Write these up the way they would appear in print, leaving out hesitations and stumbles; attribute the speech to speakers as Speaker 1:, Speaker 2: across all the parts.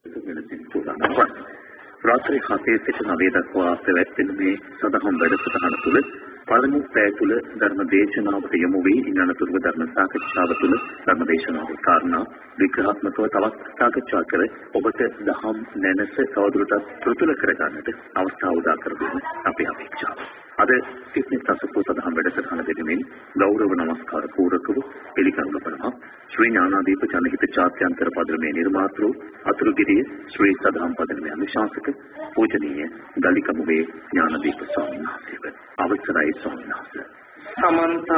Speaker 1: රාත්‍රී 7 සිට 9 දක්වා පැවැත්වෙන මේ සදහම් වැඩසටහන තුළ පළමු පැය තුළ ධර්ම දේශනාවට යොමු වී ඉන් අනතුරුව ධර්ම සාකච්ඡාව තුළ ධර්ම දේශනාවේ කාරණා විග්‍රහාත්මකව තවත් සාකච්ඡා කර ඔබට දහම් නැනස තවදුරටත් ප්‍රතුල කරගන්නට අවස්ථාව උදා කර දෙන අපේ අපේක්ෂාව. අද සිත්නි සසපෝ සදහම් වැඩසටහන දෙකමින් ගෞරව නමස්කාර පූරකව පිළිගනු ලබනවා ශ්‍රී ඥානාදීප ජනහිත ජාත්‍යන්තර පදනමේ නිර්මාතෘ අතුරුගිරිය ශ්‍රී සදහම් පදනමේ අනුශාසක පූජනීය ගලිකමුවේ ඥානදීප ස්වාමීන් වහන්සේ. අවසරයි ස්වාමීන් වහන්සේ.
Speaker 2: සමන්ත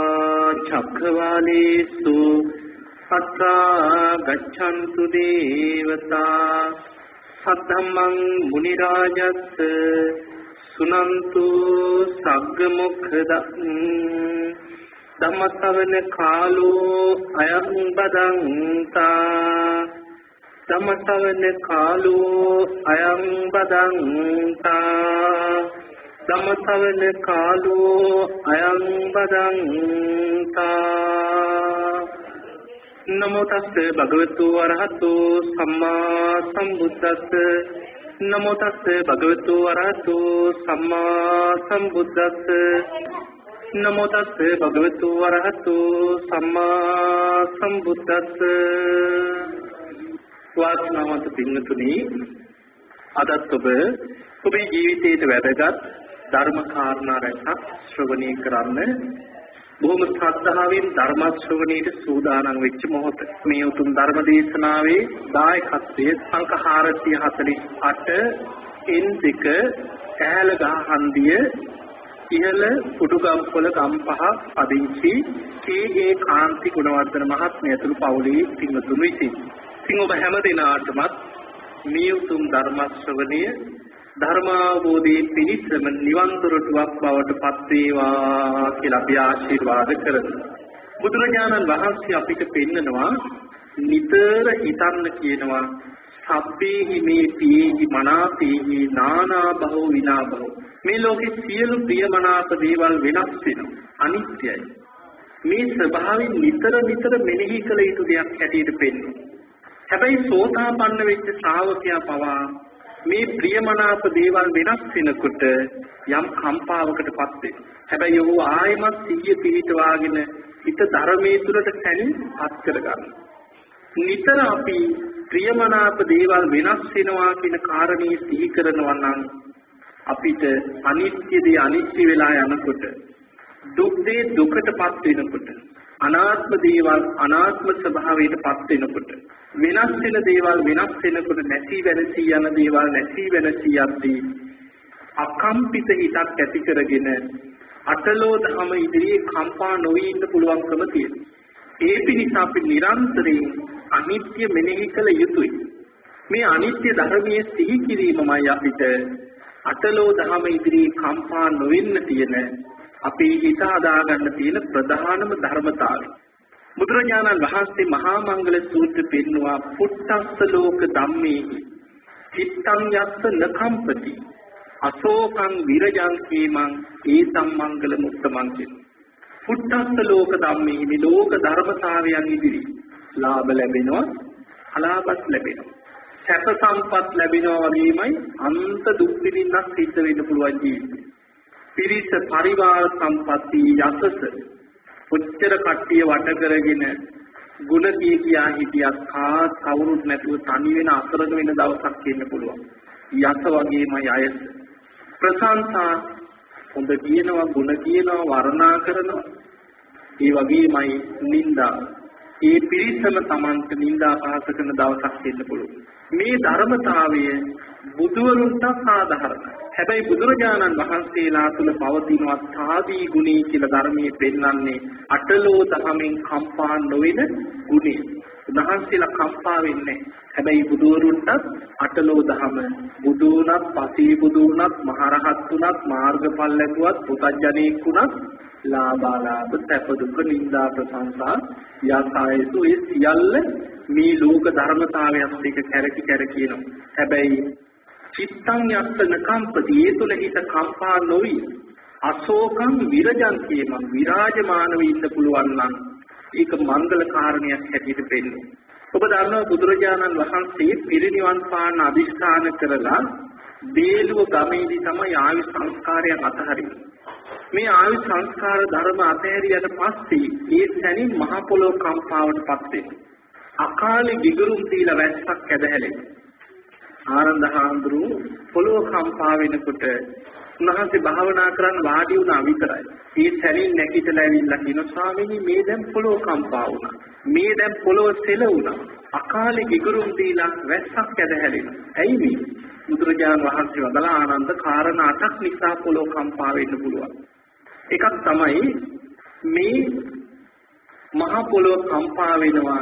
Speaker 2: චක්කවාලේසු අත්‍රා ගච්ඡන්තු දේවතා සද්ධම්මං මුනි රාජස්ස සුනන්තු සග්ග මොක්ඛදං ධම්මස්සවන කාලෝ අයං බදන්තා ධම්මස්සවන කාලෝ අයං බදන්තා ධම්මස්සවන කාලෝ අයං බදන්තා නමෝ තස්සේ භගවතු වරහතෝ සම්මා සම්බුද්දස්ස නමෝ තස්සේ භගවතු වරහතෝ සම්මා සම්බුද්දස්ස නමෝ තස්සේ භගවතු වරහතෝ සම්මා සම්බුද්දස්ස. වාසනාවන්ත පින්තුනි, අදත් ඔබේ ජීවිතයට වැදගත් ධර්ම කාරණා රැසක් ශ්‍රවණය කරන්න බොහොම ශ්‍රද්ධාවෙන් ධර්ම ශ්‍රවණයට සූදානම් වෙච්ච මොහොත. මේ උතුම් ධර්ම දේශනාවේ දායකත්වයේ සංඝ 448 N2 කෑල ගහන්දිය ඉහළ කුඩුගම්පොළ ගම්පහ පදිංචි කේ.ඒ. කාන්ති ගුණවර්ධන මහත්මිය ඇතුළු පවුලේ පින්වතුන් විසින් ඉතින් ඔබ හැම දිනාටමත් මේ උතුම් ධර්ම ශ්‍රවණය ධර්මාවබෝධයේ පිණිසම නිවන් දොරටුවක් බවට පත් වේවා කියලා අපි ආශිර්වාද කරනවා. බුදුරජාණන් වහන්සේ අපිට පෙන්නනවා නිතර හිතන්න කියනවා සබ්බේහි මේ පීහි මනාපේහි නානා භව විනා භව. මේ ලෝකේ සියලු ප්‍රියමනාප දේවල් වෙනස් වෙනවා, අනිත්‍යයි. මේ ස්වභාවයෙන් නිතර මෙනෙහි කළ යුතු දෙයක් හැටියට පෙන්වනවා. හැබැයි සෝතාපන්න වෙච්ච ශ්‍රාවකයා පවා මේ ප්‍රියමනාප දේවල් වෙනස් වෙනකොට යම් කම්පාවකටපත් වෙනවා. හැබැයි ਉਹ ආයමත් සිහිය පිහිටවාගෙන හිත ධර්මයේ තුලට සැලීපත් කරගන්නවා. නිතර අපි ප්‍රියමනාප දේවල් වෙනස් වෙනවා කියන කාරණේ සිහි කරනවා නම් අපිට අනිත්‍ය දේ අනිත්‍ය වෙලා යනකොට, දුක් දේ දුකටපත් වෙනකොට, අනාත්ම දේවල් අනාත්ම ස්වභාවයටපත් වෙනකොට, වෙනස් වෙන දේවල් වෙනස් වෙනකොට, නැති වෙනසී යන දේවල් නැති වෙනසී යද්දී අකම්පිත හිතක් ඇති කරගෙන අටලෝ ධම ඉදිරියේ කම්පා නොවී ඉන්න පුළුවන්කම තියෙනවා. ඒ පිණිස අපි නිරන්තරයෙන් අනිත්‍ය මෙනෙහි කළ යුතුයි. මේ අනිත්‍ය ධර්මයේ සිහි කිරීමමයි අපිට අටලෝ ධම ඉදිරියේ කම්පා නොවෙන්න තියෙන අපේ හිත හදාගන්න තියෙන ප්‍රධානම ධර්මතාවය. බුදුරජාණන් වහන්සේ මහා මංගල සූත්‍ර පෙන්නවා පුත්තස්ස ලෝක ධම්මේහි චිත්තං යස්ස නකම්පති අශෝකං විරජං කීමං ඒතම් මංගල මුක්තමං කියන. පුත්තස්ස ලෝක ධම්මේහි මේ ලෝක ධර්මතාවයන් ඉදිරි ලාභ ලැබෙනවා, අලාභත් ලැබෙනවා, සැප සම්පත් ලැබෙනවා වගේමයි අන්ත දුක් විඳින්නත් සිද්ධ වෙන්න පුළුවන් ජීවිතේ. පිරිස පරිවාර සම්පatti යසස උච්චර කට්ටිය වට කරගෙන ගුණ කියා හිටියත් කවුරුත් නැතුව තනි වෙන අසරණ වෙන දවසක් එන්න පුළුවන්. යස වගේමයි අයස. ප්‍රශංසා හොඳ කියනවා, ගුණ කියනවා, වර්ණනා කරනවා. ඒ වගේමයි නින්දා. ඒ පිරිසම Tamanට නින්දා පහස කරන දවසක් එන්න පුළුවන්. මේ ධර්මතාවය බුදුවරුන්ට සාධාරණයි. හැබැයි බුදුරජාණන් වහන්සේලා තුළ පවතිනවා සාදී ගුණී කියලා ධර්මයේ පෙන්වන්නේ අටලෝ දහමෙන් කම්පා නොවන ගුණය. උන්වහන්සේලා කම්පා වෙන්නේ. හැබැයි බුදුවරුන්ට අටලෝ දහම බුදුණත්, පසී බුදුණත්, මහරහත් තුනත්, මාර්ගඵල ලැබුවත්, පුතඥයෙක් වුණත් ලාභාලාභ සැප දුක නිന്ദා ප්‍රශංසා යසායසු ඒ සියල්ල මේ ලෝක ධර්මතාවයන් දෙක කැරකිනවා. හැබැයි චිත්තං යස්සන කම්පති ඒ තුල හිත කම්පා නොවි අශෝකං විරජං කියමන් විරාජමානව ඉන්න පුළුවන් නම් ඒක මංගල කාරණයක් හැටියට පෙන්නනවා. ඔබ දන්නවා බුදුරජාණන් වහන්සේ පිරිනිවන් පාන අදිස්ථාන කරලා බේලුව ගමේදී තමයි ආයු සංස්කාරයන් අතහරින්නේ. මේ ආයු සංස්කාර ධර්ම අතහැරියට පස්සේ ඒ තැනින් මහ පොළොව කම්පාවටපත් වෙනවා. අකාලේ ගිගුරුම් දීලා වැස්සක් ඇදහැලෙනවා. ආනන්ද හාමුදුරුවෝ පොළොව කම්පා වෙනකොට උන්වහන්සේ භාවනා කරන් වාඩි වුණා විතරයි. ඒ තැනින් නැගිටලා ඇවිල්ලා කියන ස්වාමීනි මේ දැන් පොළොව කම්පා වුණා. මේ දැන් පොළොව සෙලවුණා. අකාලේ ගිගුරුම් දීලා වැස්සක් ඇදහැලෙනවා. ඇයි මේ? බුදුරජාණන් වහන්සේ වදාළා ආනන්ද කාරණා 8ක් නිසා පොළොව කම්පා වෙන්න පුළුවන්. එකක් තමයි මේ මහ පොළොව කම්පා වෙනවා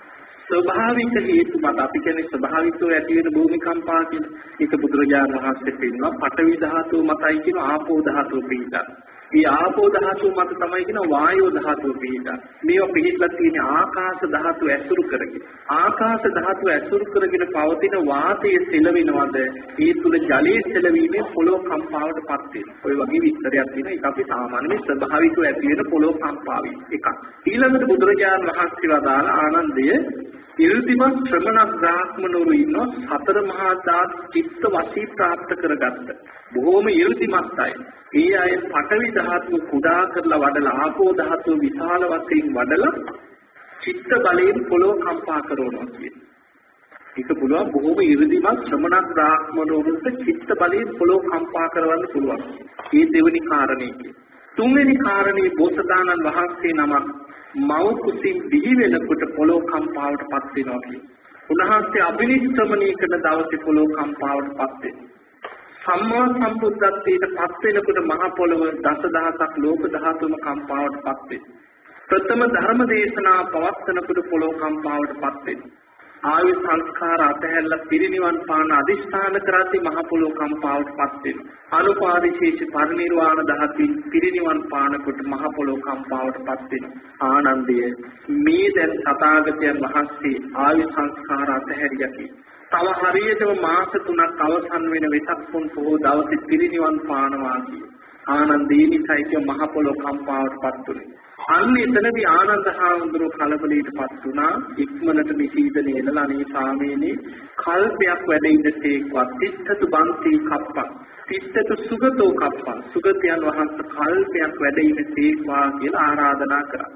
Speaker 2: ස්වභාවික හේතු මත. අපි කියන්නේ ස්වභාවිකව ඇති වෙන භූමිකම්පා කියන එක බුදුරජාණන් වහන්සේ පෙන්නනවා. පඨවි ධාතුව මතයි කියන ආපෝ ධාතුව පිහිටා. මේ ආපෝ ධාතුව මත තමයි කියන වායෝ ධාතුව පිහිටා. මේවා පිහිටලා තියෙන ආකාශ ධාතුව ඇසුරු කරගෙන. ආකාශ ධාතුව ඇසුරු කරගෙන පවතින වාතයේ සෙලවෙනවද? ඒ තුල ජලයේ සෙලවීමේ පොළොව කම්පාවටපත් වෙනවා. ඔය වගේ විස්තරයක් තියෙනවා. ඒක අපි සාමාන්‍යයෙන් ස්වභාවිකව ඇති වෙන පොළොව කම්පාවීම එකක්. ඊළඟට බුදුරජාණන් වහන්සේ වදාළ ආනන්දය ඉර්ධිමත් ශ්‍රමණ බ්‍රාහ්මණවරු ඉන්නවා 4 මහා ධාතු චිත්ත වශී ප්‍රාප්ත කරගත්ත. බොහෝම ඉර්ධිමත් අය. ඒ අය පඨවි ධාතුව කුඩා කරලා වඩලා ආපෝ ධාතුව විශාල වශයෙන් වඩලා චිත්ත බලයෙන් පොළොව කම්පා කරනවා කියන්නේ. ඒක පුළුවන් බොහෝම ඉර්ධිමත් ශ්‍රමණ බ්‍රාහ්මණවරුන්ට චිත්ත බලයෙන් පොළොව කම්පා කරවන්න පුළුවන්. මේ දෙවෙනි කාරණේ. තුන්වෙනි කාරණේ බෝසතාණන් වහන්සේ නමක් මව කුසින් බිහි වෙනකොට පොළොව කම්පාවටපත් වෙනවා කියන්නේ. උන්වහන්සේ අභිනිෂ්ක්‍රමණය කරන දවසේ පොළොව කම්පාවටපත් වෙනවා. සම්මා සම්බුද්ධත්වයට පත් වෙනකොට මහ පොළොව දසදහසක් ලෝක ධාතුම කම්පාවටපත් වෙනවා. ප්‍රථම ධර්ම දේශනා පවත්වනකොට පොළොව කම්පාවටපත් වෙනවා. ආයු සංස්කාර අතහැරලා පිරිනිවන් පාන අදිෂ්ඨාන කරාති මහ පොළොව කම්පාවටපත් වෙනවා. අනුපාදිශේෂ පරිනිර්වාණ ධාතුන් පිරිනිවන් පානකොට මහ පොළොව කම්පාවටපත් වෙනවා. ආනන්දය මේ දැන් තථාගතයන් වහන්සේ ආයු සංස්කාර අතහැරියකි. තව හරියටම මාස 3ක් අවසන් වෙන වෙසක් පුන් පොහොය දවසේ පිරිනිවන් පානවා කිය. ආනන්දේ නිසයික මහ පොළොව කම්පාවටපත් වුණේ. අන්න එතනදී ආනන්ද හාමුදුරුවෝ කලබලයටපත් වුණා. ඉක්මනට නිසීදන එළලා අනේ ස්වාමීනි කල්පයක් වැඩ ඉඳතේක්වත් තිත්තතු බන්ති කප්පක් තිත්තතු සුගතෝ කප්පක් සුගතයන් වහන්සේ කල්පයක් වැඩ ඉඳතේක්වා කියලා ආරාධනා කරා.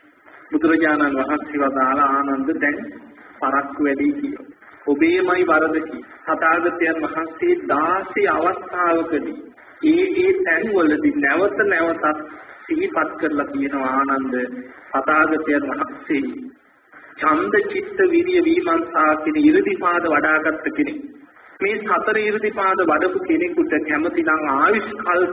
Speaker 2: බුදුරජාණන් වහන්සේ වදාලා ආනන්ද දැන් පරක්කු වැඩි කියෝ. ඔබේමයි වරදකි. තථාගතයන් වහන්සේ 16 අවස්ථාවකදී ඒ තැන්වලදී නැවත නැවතත් සිහිපත් කරලා තියෙනවා ආනන්ද තථාගතයන් වහන්සේ ඡන්ද චිත්ත විරිය විමර්ශා කියන ඉර්ධිපාද වඩාගත් කෙනෙක්. මේ 4 ඉර්ධිපාද වඩපු කෙනෙකුට කැමති නම් ආයුෂ්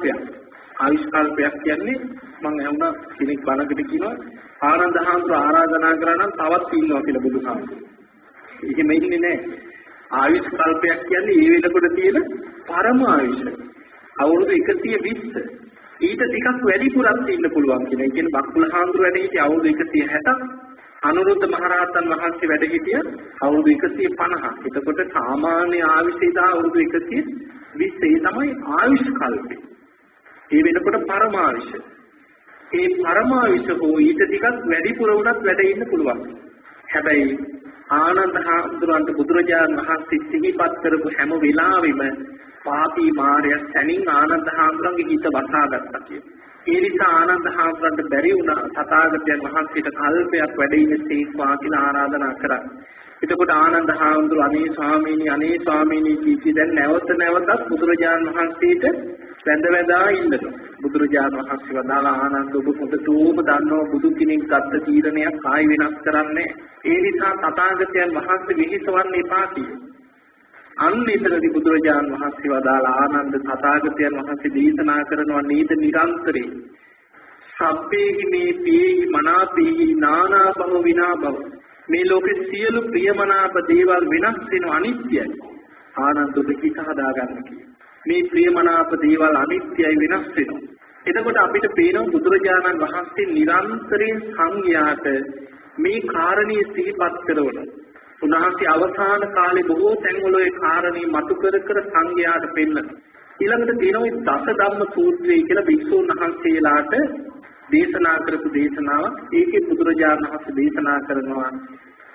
Speaker 2: කල්පයක් කියන්නේ මම ඇහුණා කෙනෙක් බණකට කියනවා ආනන්ද හාමුදුරුවෝ ආරාධනා කරා නම් තවත් ඉන්නවා කියලා බුදුහාමුදුරුවෝ. එහෙම ඉන්නේ නැහැ. ආයුෂ් කල්පයක් කියන්නේ ඒ වෙනකොට තියෙන පරම ආයුෂ. අවුරුදු 120. ඊට ටිකක් වැඩිපුරක් ඉන්න පුළුවන් කියන. ඒ කියන්නේ බක්කුල හාමුදුරුවෝ වැඩ හිටිය අවුරුදු 160ක්. අනුරුද්ධ මහරහතන් වහන්සේ වැඩ හිටිය අවුරුදු 150ක්. එතකොට සාමාන්‍ය ආයුෂය දා අවුරුදු 120 තමයි ආයුෂ් කල්පේ. ඒ වෙනකොට පරම ආයුෂ. ඒ පරම ආයුෂ හෝ ඊට ටිකක් වැඩිපුර වුණත් වැඩ ඉන්න පුළුවන්. හැබැයි ආනන්ද හාමුදුරන්ට බුදුරජාණන් වහන්සේ සිහිපත් කරපු හැම වෙලාවෙම පාපී මාර්යා සැනින් ආනන්ද හාමුදුරන්ගේ හිත වසාගත්තා කියලා. ඒ නිසා ආනන්ද හාමුදුරන්ට බැරි වුණා තථාගතයන් වහන්සේට කල්පයක් වැඩ ඉන්න සීක්වා කියලා ආරාධනා කරා. එතකොට ආනන්ද හාමුදුරුවෝ අනේ ස්වාමීනි කී දැන් නැවතත් බුදුරජාණන් වහන්සේට වැඳ ඉන්නවා. බුදුරජාණන් වහන්සේ වදාළා ආනන්ද ඔබ පොතටම දන්නවා බුදු කෙනෙක් ගත්ත තීරණයක් ආයි වෙනස් කරන්නේ. ඒ නිසා තථාගතයන් වහන්සේ විහිසවන්න එපා කියලා. අන්න එතනදී බුදුරජාණන් වහන්සේ වදාළා ආනන්ද තථාගතයන් වහන්සේ දේශනා කරනවා නේද නිරන්තරේ සබ්බේහි මේ පේහි මනාපේහි නානා භව විනා භව මේ ලෝකේ සියලු ප්‍රියමනාප දේවල් වෙනස් වෙන අනිත්‍යයි. ආනන්ද ඔබ කිස හදා ගන්න කියලා. මේ ප්‍රියමනාප දේවල් අනිත්‍යයි වෙනස් වෙනවා. එතකොට අපිට පේනවා බුදුරජාණන් වහන්සේ නිරන්තරයෙන් සංඝයාට මේ කාරණේ සිහිපත් කරනවා. උන්වහන්සේ අවසාන කාලේ බොහෝ තැන්වල ඒ කාරණේ මතු කර සංඝයාට පෙන්නනවා. ඊළඟට තියෙනවා දස ධම්ම සූත්‍රය කියලා භික්ෂුන් වහන්සේලාට දේශනා කරපු දේශනාව. ඒකේ බුදුරජාණන් වහන්සේ දේශනා කරනවා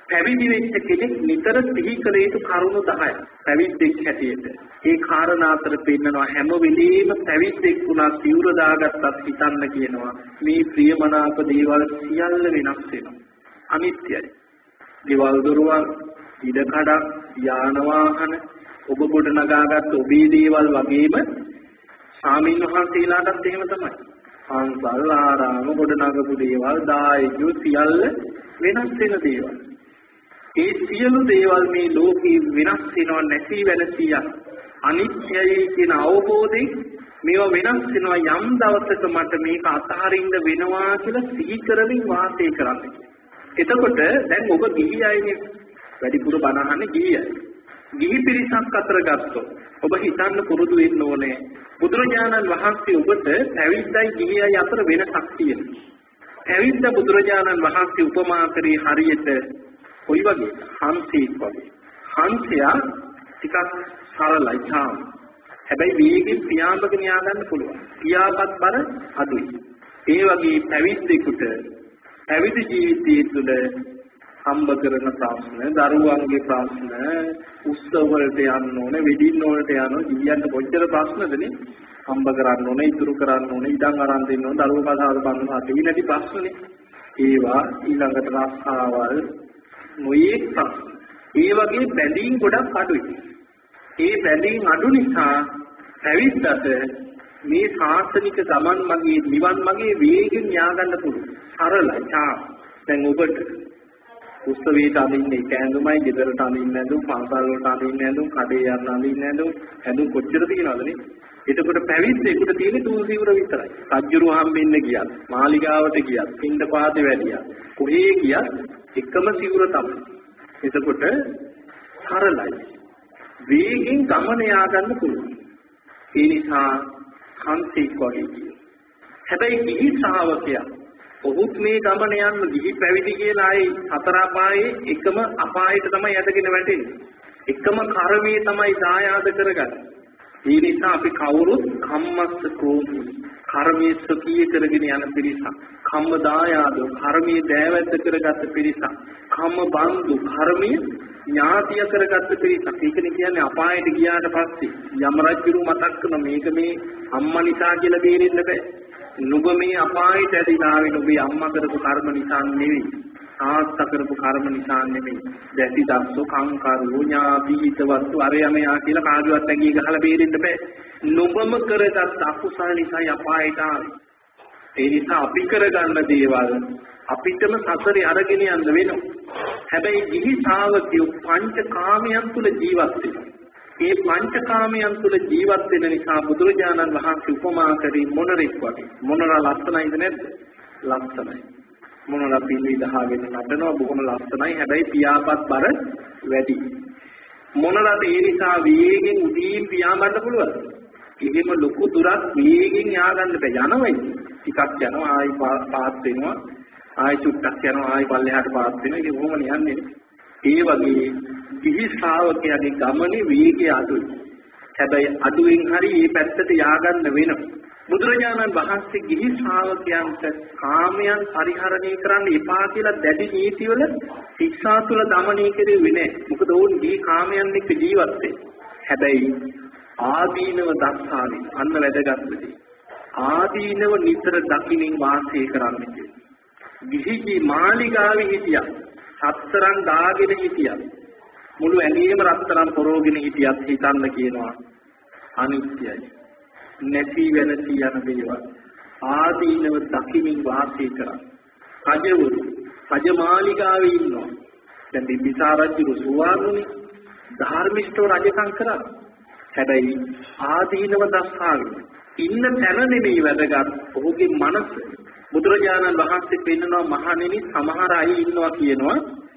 Speaker 2: පැවිදි වෙච්ච කෙනෙක් නිතර සිහි කළ යුතු කරුණු 10ක් පැවිද්දෙක් හැටියට. ඒ කාරණා අතර පෙන්නනවා හැම වෙලෙම පැවිද්දෙක් වුණා සිවුර දාගත්තත් හිතන්න කියනවා මේ ප්‍රියමනාප දේවල් සියල්ල වෙනස් වෙනවා. අනිත්‍යයි. දේවල් දොරවල්, ඉඩකඩක්, යාන වාහන, ඔබ ගොඩ නගාගත් ඔබේ දේවල් වගේම ස්වාමීන් වහන්සේලාටත් එහෙම තමයි. පන්සල් ආරාම ගොඩ නගපු දේවල්, දායකයෝ සියල්ල වෙනස් වෙන දේවල්. ඒ සියලු දේවල් මේ ලෝකේ වෙනස් වෙනව නැති වෙන සියක් අනිත්‍යයි කියන අවබෝධයෙන් මේවා වෙනස් වෙනවා යම් දවසක මට මේක අතහරින්න වෙනවා කියලා සිහි කරමින් වාසය කරන්න. එතකොට දැන් ඔබ ගිහියයිනේ වැඩිපුර බණ අහන්නේ ගිහියයි. ගිහි පිරිසක් අතර ගත්තොත් ඔබ හිතන්න පුරුදු වෙන්න ඕනේ බුදුරජාණන් වහන්සේ ඔබට පැවිද්දයි ගිහියයි අතර වෙනසක් තියෙනවා. පැවිද්ද බුදුරජාණන් වහන්සේ උපමා කරේ හරියට කොයි වගේ හංසෙක් වගේ. හංසයා ටිකක් සරලයි තාම. හැබැයි වේගෙන් පියාඹගෙන යා ගන්න පුළුවන්. පියාපත් බර අඩුයි. ඒ වගේ පැවිද්දෙකුට පැවිදි ජීවිතයේ තුළ හම්බ කරන ප්‍රශ්න, දරුවන්ගේ ප්‍රශ්න, උත්සව වලට යන්න ඕනේ, වෙඩින්න වලට යනවා, ගියන්න කොච්චර ප්‍රශ්නදනේ. හම්බ කරන්න ඕනේ, ඉතුරු කරන්න ඕනේ, ඉඩම් අරන් දෙන්න ඕනේ, දරුවෝ කතාව බඳින්න හටි නැති ප්‍රශ්නනේ. ඒවා ඊළඟට රස්සාවල් නොයේ ප්‍රශ්න. ඒ වගේ බැඳීම් ගොඩක් අඩුයි. ඒ බැඳීම් අඩු නිසා පැවිද්දට මේ ශාස්ත්‍රික ගමන් මගේ නිවන් මගේ වේගෙන් යා ගන්න පුළුවන්. සරලයි තා. දැන් ඔබට උත්සවයට අඳින්නේ කෑඳුමයි, ගෙදරට අඳින්නේ නැඳුම්, පන්සල් වලට අඳින්නේ නැඳුම්, කඩේ යන්න අඳින්නේ නැඳුම්, හැඳුම් කොච්චර තියෙනවදනේ. එතකොට පැවිද්දෙකුට තියෙන්නේ තුන් සිවුර විතරයි. සජ්ජුරු හම්බෙන්න ගියත්, මාලිගාවට ගියත්, පින්ඩ පාතේ වැඩියා. කොහේ ගියත් එකම සිවුර තමයි. එතකොට සරලයි. වේගෙන් ගමන යා ගන්න පුළුවන්. ඒ නිසා හංසෙක් වගේ කියනවා. හැබැයි ගිහි ශ්‍රාවකයා ඔහුත් මේ ගමන යන්න ගිහි පැවිදි කියලා ආයේ හතර අපායේ එකම අපායට තමයි යටගෙන වැටෙන්නේ. එකම කර්මයේ තමයි දායාද කරගන්නේ. ඒ නිසා අපි කවුරුත් කම්මස්සකෝ කර්මයේ සකීය කරගෙන යන පිරිසක්. කම්ම දායාද කර්මයේ දෑවැද්ද කරගත්ත පිරිසක්. කම්ම බන්දු කර්මයේ ඥාතිය කරගත්ත පිරිසක්. ඒකනේ කියන්නේ අපායට ගියාට පස්සේ යම රජුරු මතක් කරන මේක මේ අම්මා නිසා කියලා බේරෙන්න බෑ. නුඹ මේ අපායට ඇදිනාවේ නුඹේ අම්මා කරපු කර්ම නිසා නෙවෙයි. තාත්තා කරපු කර්ම නිසා නෙවෙයි. දැසි දස්සෝ කංකරෝ ඥාති හිතවත්තු අරයමයා කියලා කාගේවත් ඇඟේ ගහලා බේරෙන්න බෑ. නුඹම කරගත් අකුසල නිසා අපායට ආවේ. ඒ නිසා අපි කරගන්න දේවල් අපිටම සසරේ අරගෙන යන්න වෙනවා. හැබැයි ගිහි ශ්‍රාවකයෝ පංචකාමයන් තුල ජීවත් වෙනවා. ඒ පංචකාමයන් තුල ජීවත් වෙන නිසා බුදුරජාණන් වහන්සේ උපමා කරේ මොනරෙක් වගේ. මොනරා ලස්සනයිද නැද්ද? ලස්සනයි. මොනරා පිළි දහගෙන නටනවා බොහොම ලස්සනයි. හැබැයි පියාපත් බර වැඩි. මොනරාට ඒ නිසා වේගෙන් උදීන් පියාඹන්න පුළුවන්. එහෙම ලොකු දුරක් වේගෙන් යා ගන්න බෑ. යනවයි. ටිකක් යනවා ආයි පාත් වෙනවා. ආයි චුට්ටක් යනවා ආයි පල්ලෙහාට පාත් වෙනවා. ඒක කොහොමද යන්නේ? ඒ වගේ ගිහි ශ්‍රාවකයාගේ ගමනේ වේගය අඩුයි. හැබැයි අඩුවෙන් හරි මේ පැත්තට ය아가න්න වෙනවා. බුදුරජාණන් වහන්සේ ගිහි ශ්‍රාවකයන්ට කාමයන් පරිහරණය කරන්න එපා කියලා දැඩි නීතිවල ශික්ෂා තුල දමනය කෙරෙන්නේ නැහැ. මොකද ඕන් ගිහි කාමයන් එක්ක ජීවත් වෙන්නේ. හැබැයි ආදීනව දස්සාවේ අන්න වැදගත්කදී. ආදීනව නිතර දකිනින් වාසය කරන්න කියලා. ගිහිගේ මාලිගාවේ හිටියා. රත්තරන් දාගෙන හිටියා. මුළු ඇඟේම රත්තරන් පොරෝගෙන හිටියත් හිතන්න කියනවා අනිත්‍යයි. නැති වෙන සියන දේවල් ආදීනව දකිමින් වාසය කරා. රජවරු රජමාලිගාවේ ඉන්නවා. දැන් බිම්බිසාර රජු සුවානුනේ ධර්මිෂ්ඨව රජකම් කරා. හැබැයි ආදීනව දස්සාවේ ඉන්න තැන නෙමෙයි වැදගත්. ඔහුගේ මනස බුදුරජාණන් වහන්සේ පෙන්නනවා මහණෙනි සමහර අය ඉන්නවා කියනවා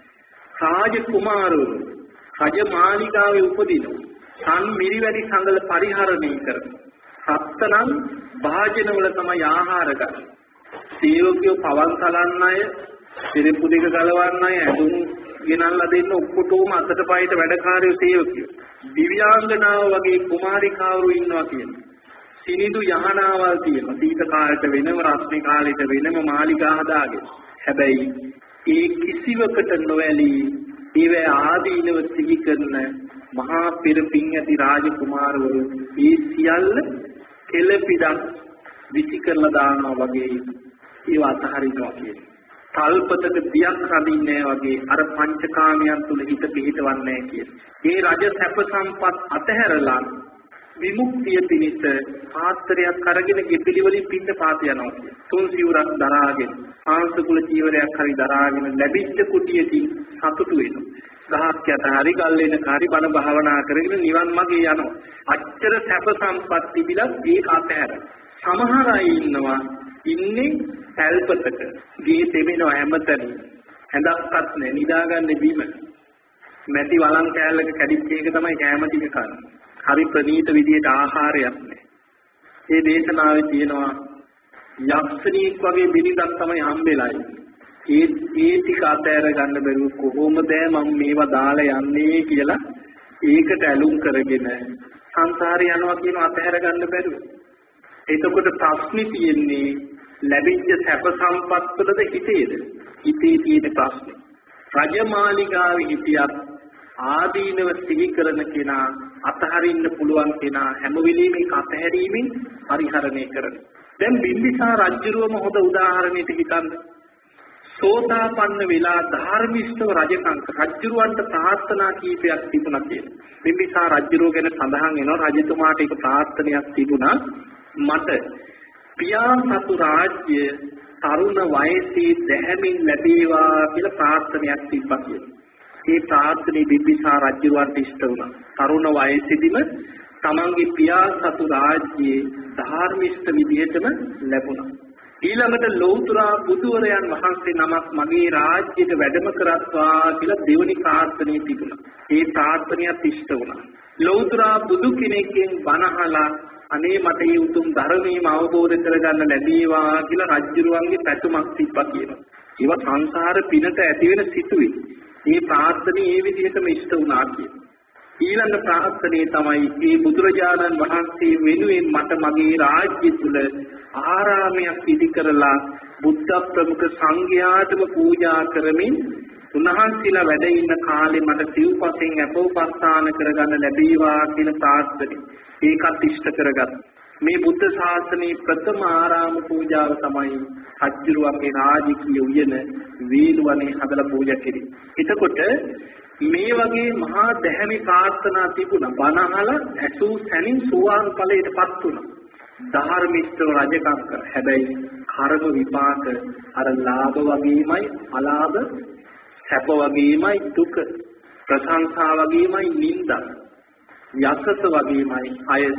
Speaker 2: රාජ කුමාරවරු රජමාලිගාවේ උපදිනවා. සම් මිරිවැඩි සංගල පරිහරණය කරනවා. සත්තරන් භාජනවල තමයි ආහාර ගන්න. සේවකයෝ පවන් සලන්න අය, සිරිප්පු දෙක ගලවන්න අය, ඇඳුම් ගෙනල්ලා දෙන්න ඔක්කොටම අතට පයට වැඩකාරයෝ සේවකයෝ. දිව්‍යාංගනාව වගේ කුමාරිකාවරු ඉන්නවා කියනවා. සිනිඳු යහනාවල් තියෙනවා. සීත කාලයට වෙනම, රස්නේ කාලයට වෙනම මාලිගා හදාගෙන. හැබැයි ඒ කිසිවකට නොවැළී ඊවේ ආදීනව සිහි කරන මහා පෙර පිං ඇති රාජකුමාරවරු ඒ සියල්ල කෙලපිඩක් විසි කරලා දානවා වගේ ඒව අතහරිනවා කියන්නේ. තල්පතක දියක් රඳින්නේ වගේ අර පංචකාමයන් තුල හිත පිහිටවන්නේ කියන්නේ. මේ රජ සැප සම්පත් අතහැරලා විමුක්තිය පිණිස පාත්‍රයක් අරගෙන ගෙපිලි වලින් පිට පාත යනවා කියන්නේ. තුන් සිවුරක් දරාගෙන ආංශකුල චීවරයක් හරි දරාගෙන ලැබිච්ච කුටියකින් සතුටු වෙනවා. ගහක් යට හරි ගල් වෙන කාරි බණ භාවනා කරගෙන නිවන් මාගේ යනවා. අච්චර සැප සම්පත් තිබිලා ඒක අතහැර. සමහර අය ඉන්නවා ඉන්නේ පැල්පතක ගේ තෙමෙනවා හැමතැනම හැඳක්වත් නැහැ නිදාගන්න බීම මැටි වලන් කෑල්ලක කැඩිච්ච එක තමයි කෑම ටික කන්නේ. හරි ප්‍රණීත විදියට ආහාරයක් නැහැ. මේ දේශනාවේ තියෙනවා යක්ෂණීක් වගේ බිරිඳක් තමයි හම්බෙලා ඒ ටික අතහැර ගන්න බැරුව කොහොමද මම මේවා දාලා යන්නේ කියලා ඒකට ඇලුම් කරගෙන සංසාරේ යනවා කියන අතහැර ගන්න බැරුව. එතකොට ප්‍රශ්නේ තියෙන්නේ ලැබිච්ච සැප සම්පත් වලද හිතේද? හිතේ තියෙන ප්‍රශ්නේ. රජමාලිගාවේ හිටියත් ආදීනව සිහි කරන කෙනා අතහරින්න පුළුවන් කෙනා හැම වෙලෙම ඒක අතහැරීමෙන් පරිහරණය කරනවා. දැන් බිම්බිසාර රජුරුවම හොඳ උදාහරණයකට හිතන්න. සෝතාපන්න වෙලා ධර්මිෂ්ඨව රජකම් රජුරුවන්ට ප්‍රාර්ථනා කීපයක් තිබුණා කියලා. බිම්බිසාර රජුරුව ගැන සඳහන් වෙනවා රජතුමාට ඒක ප්‍රාර්ථනාවක් තිබුණා. මට පියා සතු රාජ්‍ය තරුණ වයසේ දැහැමින් ලැබේවා කියලා ප්‍රාර්ථනාවක් තිබ්බා කියලා. ඒ ප්‍රාර්ථනේ බිම්බිසාර රජුවන්ට ඉෂ්ට වුණා. තරුණ වයසේදීම තමන්ගේ පියා සතු රාජ්‍යයේ ධාර්මිෂ්ඨ විදිහටම ලැබුණා. ඊළඟට ලෞතුරා බුදුවරයන් වහන්සේ නමක් මගේ රාජ්‍යයට වැඩම කරත්වා කියලා දෙවනි ප්‍රාර්ථනාව තිබුණා. ඒ ප්‍රාර්ථනාවත් ඉෂ්ට වුණා. ලෞතුරා බුදු කෙනෙක්ගෙන් බණහලා අනේ මට මේ උතුම් ධර්මයේම අවබෝධ කරගන්න ලැබේවා කියලා රජුරුවන්ගේ පැතුමක් තිබ්බා කියනවා. ඒවා සංසාර පිනට ඇති වෙන සිතුවිලි. මේ ප්‍රාර්ථනේ මේ විදිහටම ඉෂ්ට වුණා කියනවා. ඊළඟ ප්‍රාර්ථනේ තමයි මේ බුදුරජාණන් වහන්සේ වෙනුවෙන් මට මගේ රාජ්‍ය තුල ආරාමයක් ඉදි කරලා බුද්ධ ප්‍රමුඛ සංඝයාටම පූජා කරමින් උන්වහන්සේලා වැඩ ඉන්න කාලේ මට සිව්පසෙන් අපෝපස්ථාන කරගන්න ලැබේවා කියන ප්‍රාර්ථනේ. ඒකත් ඉෂ්ට කරගත්තා. මේ බුද්ධ ශාසනයේ ප්‍රථම ආරාම පූජාව තමයි රජුරුවන්ගේ රාජකීය උයන වේළුවනේ හදලා පූජා කෙරේ. එතකොට මේ වගේ මහා දැහැමි ප්‍රාර්ථනා තිබුණා. බණහල ඇසූ සැනින් සෝවාන් ඵලයටපත් වුණා. ධර්මිෂ්ඨව රජකම් කර. හැබැයි කර්ම විපාක අර ලාභ වගේමයි අලාභ, සැප වගේමයි දුක, ප්‍රශංසා වගේමයි නිന്ദා, යසස වගේමයි අයස.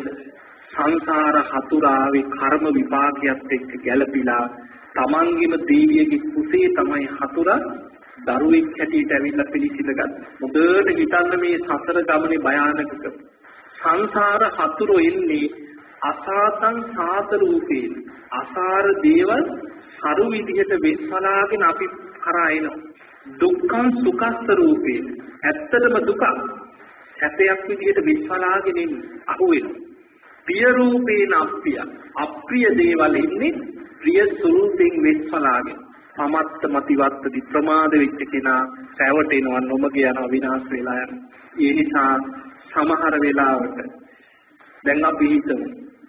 Speaker 2: සංසාර හතුරාවේ කර්ම විපාකයක් එක්ක ගැළපීලා තමන්ගේම දේවියගේ කුසේ තමයි හතුරා දරුවෙක් හැටියට ඇවිල්ලා පිළිසිඳගත්. මුදට හිතන්න මේ සතර ගමනේ භයානකක. සංසාර හතුරු එන්නේ අසාතං සාත රූපේ. අසාර දේවල් සරු විදිහට වෙස්වලාගෙන අපි කරා එනවා. දුක්ඛං සුඛස්ස රූපේ. ඇත්තටම දුක සැපයක් විදිහට වෙස්වලාගෙන අහුවෙනවා. ප්‍රිය රූපේන අප්‍රිය. අප්‍රිය දේවල් ඉන්නේ ප්‍රිය ස්වරූපයෙන් වෙස්වලාගෙන. සමත්ත මතිවත්තදි ප්‍රමාද වෙච්ච කෙනා රැවටෙනවා, නොමග යනවා, විනාශ වෙලා යනවා. ඒ නිසා සමහර වෙලාවට දැන් අපි හිතමු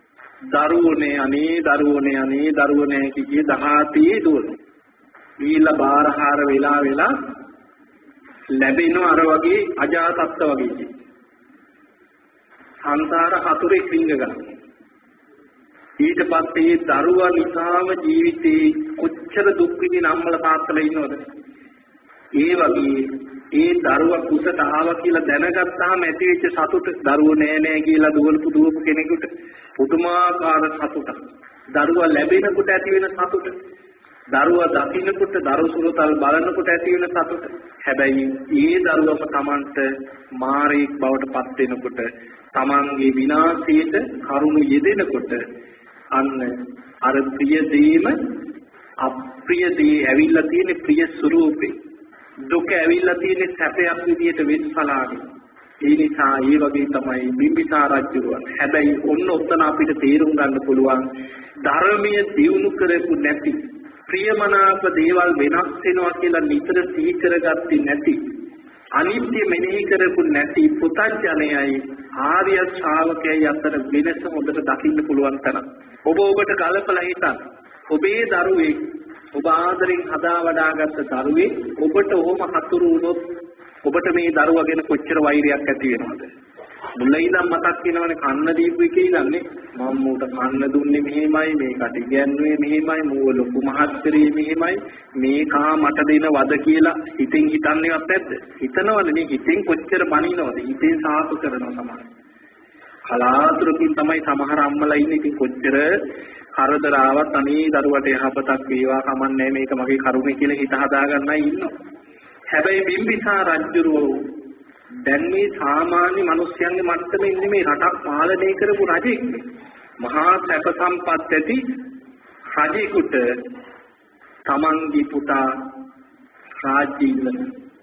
Speaker 2: දරුවනේ අනේ කිය 17 දුවන. ඊළ බාරහාර වෙලා ලැබෙන අර වගේ අජාතත්ත වගේ. සංසාර හතුරෙක් විඳ ගන්න. ඊට පස්සේ දරුවා නිසාම ජීවිතේ කොච්චර දුක් විඳින අම්මලා තාත්තලා ඉන්නවද? ඒ වගේ ඒ දරුවා කුසට ආවා කියලා දැනගත්තාම ඇතිවෙච්ච සතුට දරුවෝ නෑ කියලා දුවපු කෙනෙකුට පුදුමාකාර සතුටක්. දරුවා ලැබෙනකොට ඇති වෙන සතුට, දරුවා දකින්නකොට දරුසුරතල් බලනකොට ඇති වෙන සතුට. හැබැයි ඒ දරුවම Tamanට මාරේක් බවට පත් වෙනකොට, Tamanගේ විනාශයට කරුණු යෙදෙනකොට අන්න අර ප්‍රිය දේම අප්‍රිය දේ ඇවිල්ලා තියෙන ප්‍රිය ස්වરૂපේ, දුක ඇවිල්ලා තියෙන සැපයක් විදියට වෙස්වලාගෙන. ඒ නිසා ඒ වගේ තමයි බිම්බිසාර රජුරුවන්. හැබැයි ඔන්න ඔතන අපිට තේරුම් ගන්න පුළුවන් ධර්මයේ දියුණු කරපු නැති, ප්‍රියමනාප දේවල් වෙනස් වෙනවා කියලා නිතර සිහි කරගත්තේ නැති, අනිත්‍ය මෙනෙහි කරපු නැති පුතඥයයි ආර්ය ශ්‍රාවකයයි අතර වෙනස හොඳට දකින්න පුළුවන් තරම් ඔබට කලපලා හිතන්න. ඔබේ දරුවේ ඔබ ආදරෙන් හදා වඩාගත්ත දරුවේ ඔබට ඔහොම හතුරු වුණොත් ඔබට මේ දරුවා ගැන කොච්චර වෛරයක් ඇති වෙනවද? මුලින් ඉඳන් මතක් වෙනවනේ කන්න දීපු එකේ ඉඳන්නේ මම මූට කන්න දුන්නේ මෙහෙමයි මේකට ඉගැන්නුවේ මෙහෙමයි මූව ලොකු මහත්තරේ මෙහෙමයි මේකා මට දෙන වද කියලා හිතින් හිතන්නේවත් නැද්ද? හිතනවනේ මේ හිතෙන් කොච්චර බනිනවද? හිතෙන් සාප කරනවා තමයි. කලාතුරකින් තමයි සමහර අම්මලා ඉන්නේ ඉතින් කොච්චර කරදර ආවත් අනේ දරුවට යහපතක් වේවා කමන්නේ මේක මගේ කරුණේ කියලා හිත හදාගන්නයි ඉන්නවා. හැබැයි බිම්බිසාර රජුරෝ දැන් මේ සාමාන්‍ය මිනිස්යන්ගේ මට්ටමේ ඉන්නේ මේ රටක් පාලනය කරපු රජෙක්. මහා සැප සම්පත් ඇති රජෙකුට තමන්ගේ පුතා රාජ්‍ය ඉල්ලන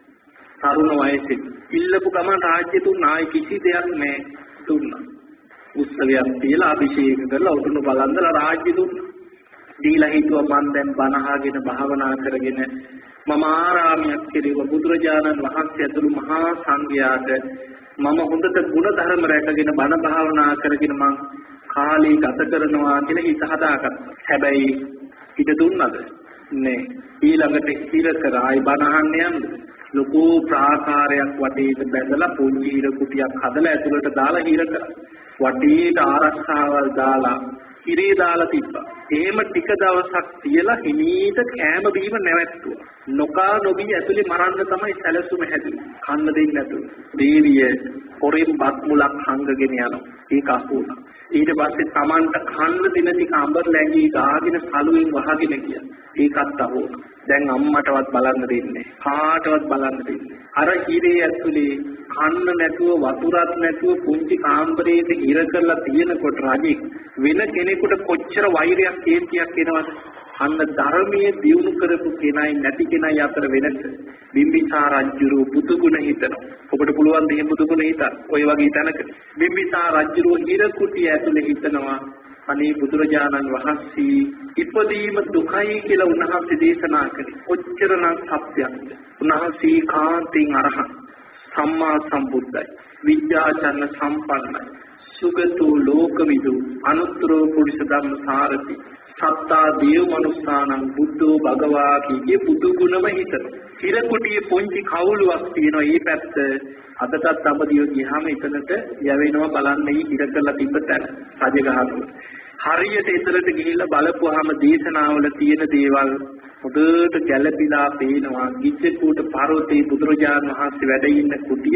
Speaker 2: තරුණ වයසේ ඉල්ලපු ගමන් රාජ්‍ය දුන්නා. කිසි දෙයක් නැහැ දුන්නා. උත්සවයක් තියලා අභිෂේක කරලා උතුණු බලන්දලා රාජ්‍ය දුන්නා. දීලා හිතුවා මම දැන් බණහාගෙන භාවනා කරගෙන මම ආරාමයක් කෙරෙව්වා. බුදුරජාණන් වහන්සේ ඇතුළු මහා සංඝයාට මම හොඳට ගුණ ධර්ම රැකගෙන බණ භාවනා කරගෙන මං කාලේ ගත කරනවා කියලා හිත හදාගත්තා. හැබැයි හිත දුන්නද? නෑ. ඊළඟට හිර කරායි බණහන්න යන්න. ලොකු ප්‍රාකාරයක් වටේට බැඳලා පොඩි හිර කුටියක් හදලා ඇතුළට දාලා හිර කරා. වටේට ආරක්ෂාවල් දාලා ඉරේ දාලා තිබ්බා. එහෙම ටික දවසක් තියලා හිමීට කෑම බීම නැවැත්තුවා. නොකා නොබී ඇතුලේ මරන්න තමයි සැලසුම හැදුවේ. කන්න දෙන්නේ නැතුව. දේවිය හොරෙන් බත් මුලක් හංගගෙන යනවා. ඒක අහුණා. ඊට පස්සේ Tamanට කන්න දෙන ටික අඹර ලැඟී ගාගෙන සලුවෙන් වහගෙන ගියා. ඒකත් අහුණා. දැන් අම්මටවත් බලන්න දෙන්නේ. කාටවත් බලන්න දෙන්නේ. අර හිරේ ඇතුලේ කන්න නැතුව වතුරක් නැතුව පුංචි කාමරයක ඉර කරලා තියෙනකොට රජෙක් වෙන කෙනෙකුට කොච්චර වෛරයක් කේන්තියක් එනවද? අන්න ධර්මයේ දියුණු කරපු කෙනයි නැති කෙනයි අතර වෙනස. බිම්බිසාර රජුරෝ බුදුගුණ හිතනවා. ඔබට පුළුවන් දෙයක් බුදුගුණ හිතන්න. ඔය වගේ තැනක බිම්බිසාර රජුරෝ හිර කුටිය ඇතුලේ හිතනවා අනේ බුදුරජාණන් වහන්සේ ඉපදීම දුකයි කියලා උන්වහන්සේ දේශනා කළේ. කොච්චරනම් සත්‍යයක්ද? උන්වහන්සේ කාන්තෙන් අරහත් සම්මා සම්බුද්දයි. විද්‍යාචර්ණ සම්පන්නයි. සුගතෝ ලෝකවිදු අනුත්තරෝ පුරිස ධම්ම සාරති. සත්තා දේව මනුස්සානම් බුද්ධෝ භගවා කීගේ බුදු ගුණම හිතන. හිර කුටියේ පොන්චි කවුලුවක් තියෙනවා. මේ පැත්ත අදටත් අපදියෝ ගියාම එතනට යවෙනවා බලන්න මේ හිර කරලා තිබ්බ තැන. රජගහනුව. හරියට එතරට ගිහිල්ලා බලපුවාම දේශනාවල තියෙන දේවල් හොඳට ගැළපීලා පේනවා. ගිජ්ජකූට පර්වතේ බුදුරජාණන් වහන්සේ වැඩ ඉන්න කුටිය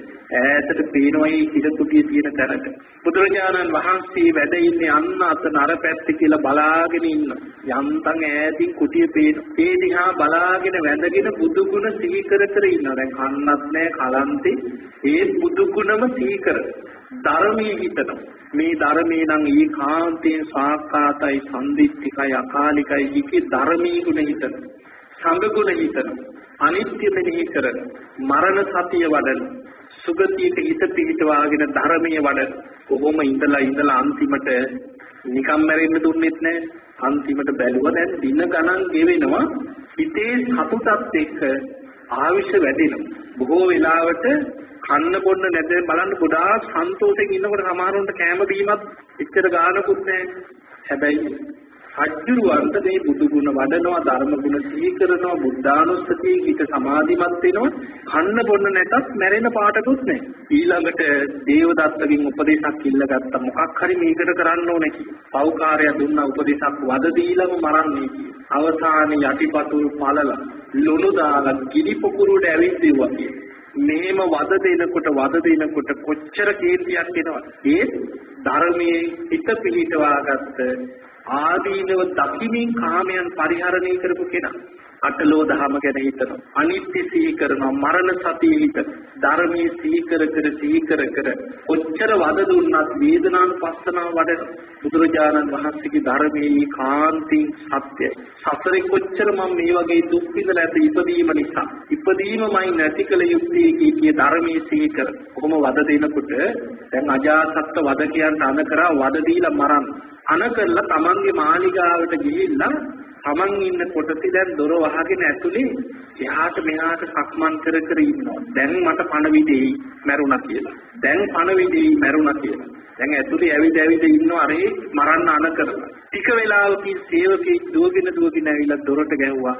Speaker 2: ඈතට පේනවා. මේ හිර කුටිය තියෙන තැනට බුදුරජාණන් වහන්සේ වැඩ ඉන්නේ අන්න අතන අර පැත්ත කියලා බලාගෙන ඉන්නවා. යන්තම් ඈතින් කුටිය පේනවා. ඒ දිහා බලාගෙන වැඳගෙන බුදු ගුණ සිහි කර කර ඉන්නවා. දැන් කන්නත් නැහැ කලන්තේ. ඒ බුදු ගුණම සිහි කර ධර්මයේ හිතනවා. මේ ධර්මේ නම් ඒකාන්තයෙන් සාක්කාතයි සම්දිත්තිකයි අකාලිකයි කිකේ ධර්මී ගුණ හිතන සංඝ ගුණ හිතන අනිත්‍ය මෙනෙහි කරන මරණ සතිය වඩන සුගතියක හිත පිහිටවාගෙන ධර්මයේ වඩන කොහොම ඉඳලා අන්තිමට නිකම් මැරෙන්න දුන්නෙත් නැහැ. අන්තිමට බැලුවා දැන් දින ගණන් ගෙවෙනවා. හිතේ සතුටත් එක්ක ආවිෂ වැඩෙනවා. බොහෝ වෙලාවට කන්න බොන්න නැද බලන්න ගොඩාක් සන්තෝෂයෙන් ඉන්නකොට සමහරවන්ට කැම බීමත් එච්චර ගානකුත් නැහැ. හැබැයි අජ්ජුරුවන්ට මේ බුදු ගුණ වඩනවා, ධර්ම ගුණ සිහි කරනවා, බුද්ධානුස්සතිය හිත සමාධිමත් වෙනවා. කන්න බොන්න නැතත් මැරෙන පාටකුත් නැහැ. ඊළඟට දේවදත්තගෙන් උපදේශක් ඉල්ලගත්ත මොකක් හරි මේකට කරන්න ඕනේ කියලා. පෞකාරය දුන්න උපදේශක් වද දීලම මරන්නේ කියලා. අවසානයේ යටිපතුල් පළලා ලුණු දාලා ගිනි පොකුරුවට ඇවිද්දෙව්වා කියලා. මේම වද දෙනකොට කොච්චර කීර්තියක් එනවද? ඒ ධර්මයේ හිත පිළිටවාගත්ත ආදීනව දකිමින් කාමයන් පරිහරණය කරපු කෙනා අටලෝ දහම ගැන හිතනවා. අනිත්‍ය සිහි කරනවා. මරණ සතිය හිතන ධර්මයේ සිහි කර කොච්චර වද දුන්නත් වේදනානුපස්සනාව වඩන බුදුරජාණන් වහන්සේගේ ධර්මයේ කාන්තින් සත්‍යයි. සසරේ කොච්චර මම මේ වගේ දුක් විඳලා ඇත ඉපදීම නිසා. ඉපදීමමයි නැති කල යුත්තේ කිය ධර්මයේ සිහි කර. කොහොම වද දෙනකොට දැන් අජාසත්ත වදකයන්ට අන කරා වද දීලා මරන්න. අන කරලා තමන්ගේ මාලිගාවට ගිහිල්ලා තමන් ඉන්න කොටසේ දැන් දොර වහගෙන ඇතුලේ එහාට මෙහාට සක්මන් කර කර ඉන්නවා. දැන් මට පණවිඩේ මැරුණා කියලා. දැන් පණවිඩේ මැරුණා කියලා. දැන් ඇතුලේ ඇවිද ඉන්නවා අර මරන්න අන කරලා. ටික වෙලාවකින් සේවකෙක් දුවගෙන ඇවිල්ලා දොරට ගැහුවා.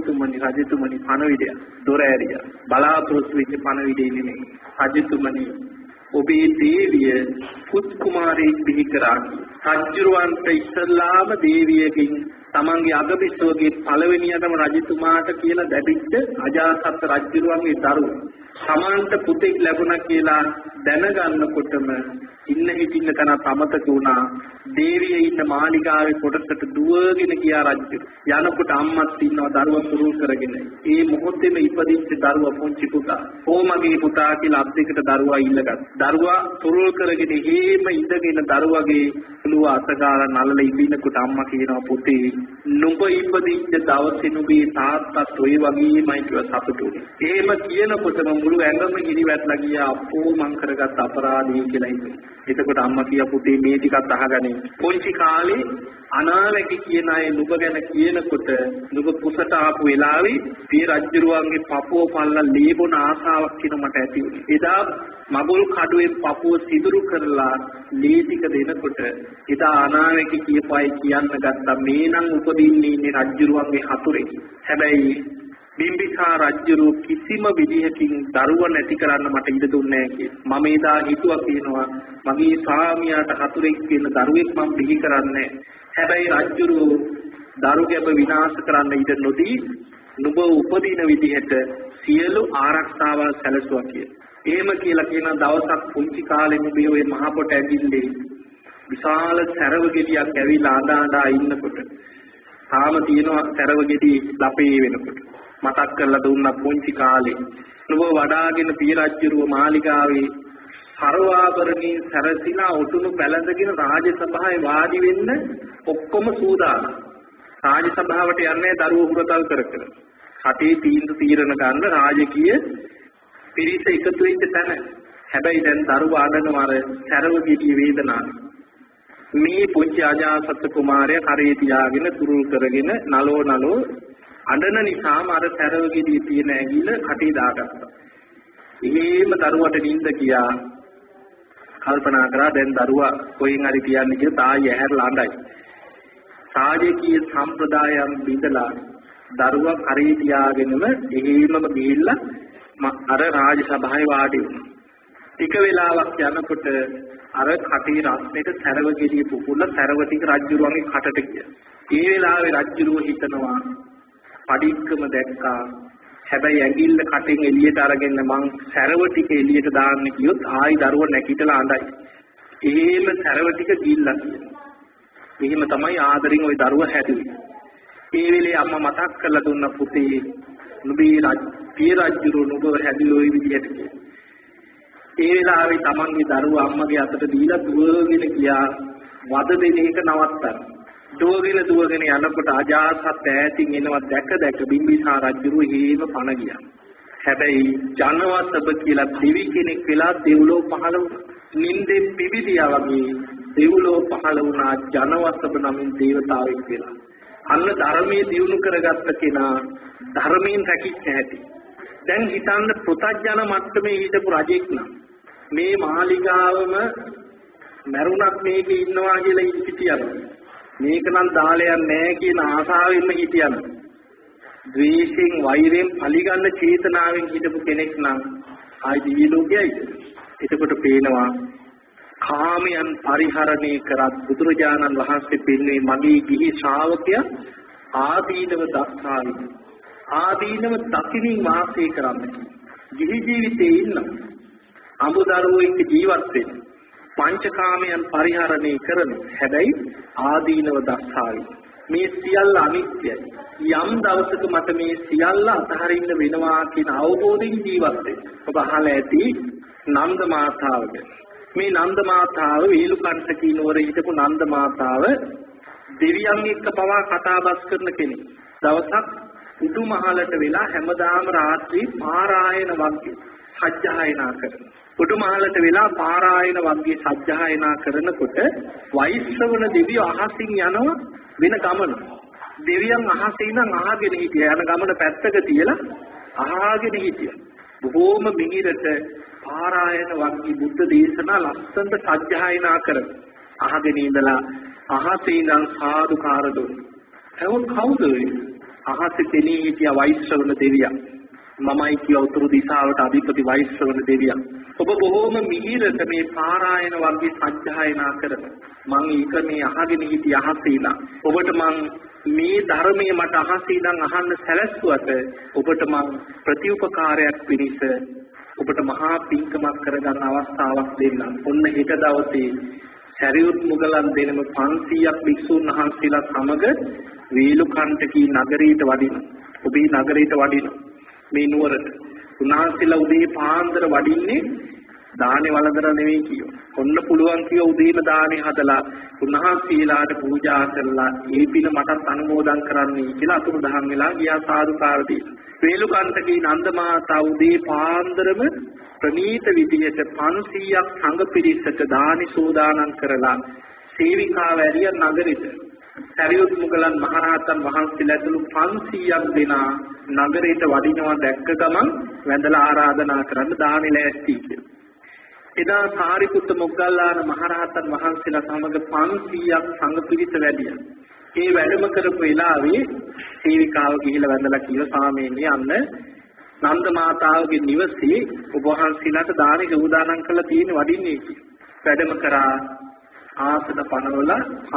Speaker 2: රජතුමනි පණවිඩය. දොර ඇරියා. බලාපොරොත්තු වෙච්ච පණවිඩේ නෙමෙයි. රජතුමනි ඔබේ දේවිය පුත් කුමාරයෙක් බිහි කරා. රජුරවන්ට ඉස්සල්ලාම දේවියකින් තමන්ගේ අගබිස්සෝගේ පළවෙනියටම රජතුමාට කියලා දැඩිච්ච අජාසත් රජුරුවන්ගේ දරුවා. සමාන්ත පුතෙක් ලැබුණා කියලා දැනගන්නකොටම ඉන්න හිටින්න තන අමතක වුණා. දේවිය ඉන්න මාලිගාවේ කොටසට දුවගෙන ගියා රජු. යනකොට අම්මත් ඉන්නවා දරුවා සුරුල් කරගෙන. ඒ මොහොතේම ඉපදිච්ච දරුවා පුංචි පුතා. "ඕමගේ පුතා" කියලා අත් දෙකට දරුවා ඉල්ලගත්තා. දරුවා සුරුල් කරගෙන හේම ඉඳගෙන දරුවාගේ ඔළුව අතගාලා නලල ඉඳිනකොට අම්මා කියනවා "පුතේ, නුඹ ඉපදිච්ච දවසේ නුඹේ තාත්තත් ඔය වගේමයි කියලා සතුටුනේ." එහෙම කියනකොටම මුළු ඇඟම හිරි වැටලා ගියා. "අපෝ මං කරගත් අපරාධය" කියලා හිතුවා. එතකොට අම්මා කියා "පුතේ මේ ටිකත් අහගනින්. පොන්චි කාලේ අනාවැකි කියන අය නුඹ ගැන කියනකොට නුඹ කුසට ආපු වෙලාවේ පිය රජුරුවන්ගේ පපුව පල්ලා ලේබොන ආසාවක් කියන මට ඇති වුණා. එදා මගුල් කඩුවේ පපුව සිදුරු කරලා ලේ ටික දෙනකොට එදා අනාවැකි කියපයි කියන්න ගත්තා මේ නම් උපදින්නේ ඉන්නේ රජුරුවන්ගේ හතුරේ. හැබැයි බිම්බිසාර රජුරු කිසිම විදිහකින් දරුවා නැති කරන්න මට ඉඩ දුන්නේ නැහැ කියලා. මම එදා හිතුවා කියනවා මගේ ස්වාමියාට හතුරෙක් කියන දරුවෙක් මම බිහි කරන්නේ. හැබැයි රජුරු දරු ගැබ විනාශ කරන්න ඉඩ නොදී නුඹ උපදින විදිහට සියලු ආරක්ෂාවල් සැලසුවා කියලා. එහෙම කියලා කියන දවසක් පුංචි කාලේ නුඹේ ওই මහ පොට ඇගිල්ලේ විශාල සැරව ගෙඩියක් ඇවිල්ලා ආඳා ඉන්නකොට තාම තියෙනවා සැරව ගෙඩි ලපේ වෙනකොට මතක් කරලා දුන්නා පුංචි කාලේ නුඹ වඩාගෙන පිය රජුරුව මාලිගාවේ සර්වාභරණී සරසිනා උතුණු පැලඳගෙන රාජ සභාවේ වාඩි වෙන්න ඔක්කොම සූදානම්. රාජ සභාවට යන්නේ දරුවෝ හුරතල් කර කර. රටේ තීරණ ගන්න රාජකීය පිරිස එකතු වෙච්ච තැන. හැබැයි දැන් දරුවා අඬනවා අර සැරව ගෙඩිය වේදනාව. මේ පුංචි අජාසත් කුමාරයා කරේ තියාගෙන තුරුල් කරගෙන නලෝ අඬන නිසාම අර සැරව ගෙඩිය තියෙන ඇඟිල්ල කටේ දාගත්තා. එහෙම දරුවට නිින්ද ගියා. කල්පනා කරා දැන් දරුවා කොහෙන් හරි කියන්නේ කියලා තායි ඇහැරලා අඬයි. සාජකීය සම්ප්‍රදායම් බිඳලා දරුවා කරේ තියාගෙනම එහෙමම ගිහිල්ලා අර රාජ සභාවේ වාඩි වුණා. ටික වෙලාවක් යනකොට අර කටේ රස්නෙට සැරව ගෙඩිය පුපුල සැරව ටික රජුරුවන්ගේ කටට ගියා. ඒ වෙලාවේ රජුරුව හිතනවා පඩික්කම දැක්කා. හැබැයි ඇඟිල්ල කටෙන් එළියට අරගෙන මං සැරව ටික එළියට දාන්න කියොත් ආයි දරුවා නැගිටලා අඬයි. එහෙම සැරව ටික ගිල්ලා කියනවා. එහෙම තමයි ආදරෙන් ওই දරුවා හැදුවේ. ඒ වෙලේ අම්මා මතක් කරලා දුන්න පුතේ නුඹේ පිය රජුරුව නුඹ හැදිලා ওই විදිහට කියලා. ඒ වෙලාවේ තමන්ගේ දරුවා අම්මගේ අතට දීලා දුවගෙන ගියා වද දෙන එක නවත්තන්න. දුවගෙන යනකොට අජාසත් ඈතින් එනවා දැක බිම්බිසාර රජුරුව හේම පණ ගියා. හැබැයි ජනවසබ කියලා දෙවි කෙනෙක් වෙලා දෙව්ලොව පහළ වුණා. නින්දෙන් පිබිදියා වගේ දෙව්ලොව පහළ වුණා ජනවසබ නමින් දේවතාවෙක් වෙලා. අන්න ධර්මයේ දියුණු කරගත්ත කෙනා ධර්මයෙන් රැකිච්ච හැටි. දැන් හිතන්න පුතඥ මට්ටමේ හිටපු රජෙක් නම් මේ මාලිගාවම මරුණක් මේකේ ඉන්නවා කියලා හිතියන. මේක නම් දාලයක් නැහැ කියන ආසාවෙන්ම හිතියන. ද්වේෂයෙන් වෛරයෙන් පරිගන්න චේතනාවෙන් හිටපු කෙනෙක් නම් ආයි දිවි ලෝකයයි. එතකොට පේනවා කාමයන් පරිහරණය කරත් බුදුරජාණන් වහන්සේ පෙන්වන්නේ මගේ ගිහි ශ්‍රාවකයා ආදීනව දස්සාවි. ආදීනව දකිනින් වාසය කරන්න. ගිහි ජීවිතේ ඉන්න අමුදරුවෝ එක්ක ජීවත් වෙන්න. පංචකාමයන් පරිහරණය කරන. හැබැයි ආදීනව දස්සාවි. මේ සියල්ල අනිත්‍යයි. යම් දවසක මට මේ සියල්ල අතහරින්න වෙනවා කියන අවබෝධයෙන් ජීවත් වෙන්න. ඔබ අහලා ඇති නන්ද මාතාවගේ. මේ නන්ද මාතාව වේලුකණ්ඨ කිනෝර හිටපු නන්ද මාතාව දෙවියන් එක්ක පවා කතා බස් කරන කෙනෙක්. දවසක් උඩුමහලට වෙලා හැමදාම රාත්‍රී පාරායන වග්ගේ සජ්ජායනා කරනවා. උඩුමහලට වෙලා පාරායන වග්ගේ සජ්ජායනා කරනකොට වෛශ්‍රවණ දෙවියෝ අහසින් යනවා වෙන ගමන. දෙවියන් අහසේ ඉඳන් අහගෙන හිටියා. යන ගමන පැත්තක තියලා අහගෙන හිටියා. බොහෝම මිහිරට පාරායන වගේ බුද්ධ දේශනා ලස්සනට සජ්ජායනා කරන අහගෙන ඉඳලා අහසේ ඉඳන් සාදුකාර දුන්නා. කවුද අහසේ තෙනී හිටියා වෛශ්‍රවණ දෙවියා. මමයි කිය උතුරු දිශාවට අධිපති වෛශ්‍රවණ දෙවියා. ඔබ බොහෝම මිහිරට මේ පාරායන වර්ගයේ සත්‍යයනා කරන මම ඒක මේ අහගෙන හිටිය අහසේ ඉඳන් ඔබට මම මේ ධර්මයේ මට අහසේ ඉඳන් අහන්න සැලැස්සුවට ඔබට මම ප්‍රතිඋපකාරයක් පිණිස ඔබට මහා පින්කමක් කරගන්න අවස්ථාවක් දෙන්නම්. ඔන්න හෙට දවසේ සරියුත් මුගලන් දෙනම 500ක් භික්ෂුන් වහන්සේලා සමග වේලුකණ්ඨකී නගරයට වඩිනවා. ඔබේ නගරයට වඩිනවා. මේ නුවරට උන්වහන්සේලා උදේ පාන්දර වඩින්නේ දානේ වළඳන නෙවෙයි කියෝ. ඔන්න පුළුවන් කියෝ උදේම දානේ හදලා උන්වහන්සේලාට පූජා කරලා ඒ පින මටත් අනුමෝදන් කරන්නයි කියලා අතුරුදහන් වෙලා ගියා සාදුකාර දීලා. වේලුකණ්ඨකී නන්ද මාතා උදේ පාන්දරම ප්‍රණීත විදියට 500ක් සංඝ පිරිසට දානි සෝදානම් කරලා සේවිකාව ඇරිය නගරෙට සරියුත් මුගලන් මහරහතන් වහන්සේලා ඇතුළු 500ක් දෙනා නගරයට වඩිනවා දැක්ක ගමන් වැඳලා ආරාධනා කරන්න දානි ලෑස්ති කියලා. එදා සාරිපුත්ත මොග්ගල්ලාන මහරහතන් වහන්සේලා සමග 500ක් සංඝ පිරිස වැඩියා. ඒ වැඩම කරපු වෙලාවේ සේවිකාව ගිහිල්ලා වැඳලා කිව්වා ස්වාමීනි යන්න නන්ද මාතාවගේ නිවසේ ඔබ වහන්සේලාට දානි සෝදානම් කරලා තියෙන වඩින්නේ කියලා. වැඩම කරා ආසන පනවල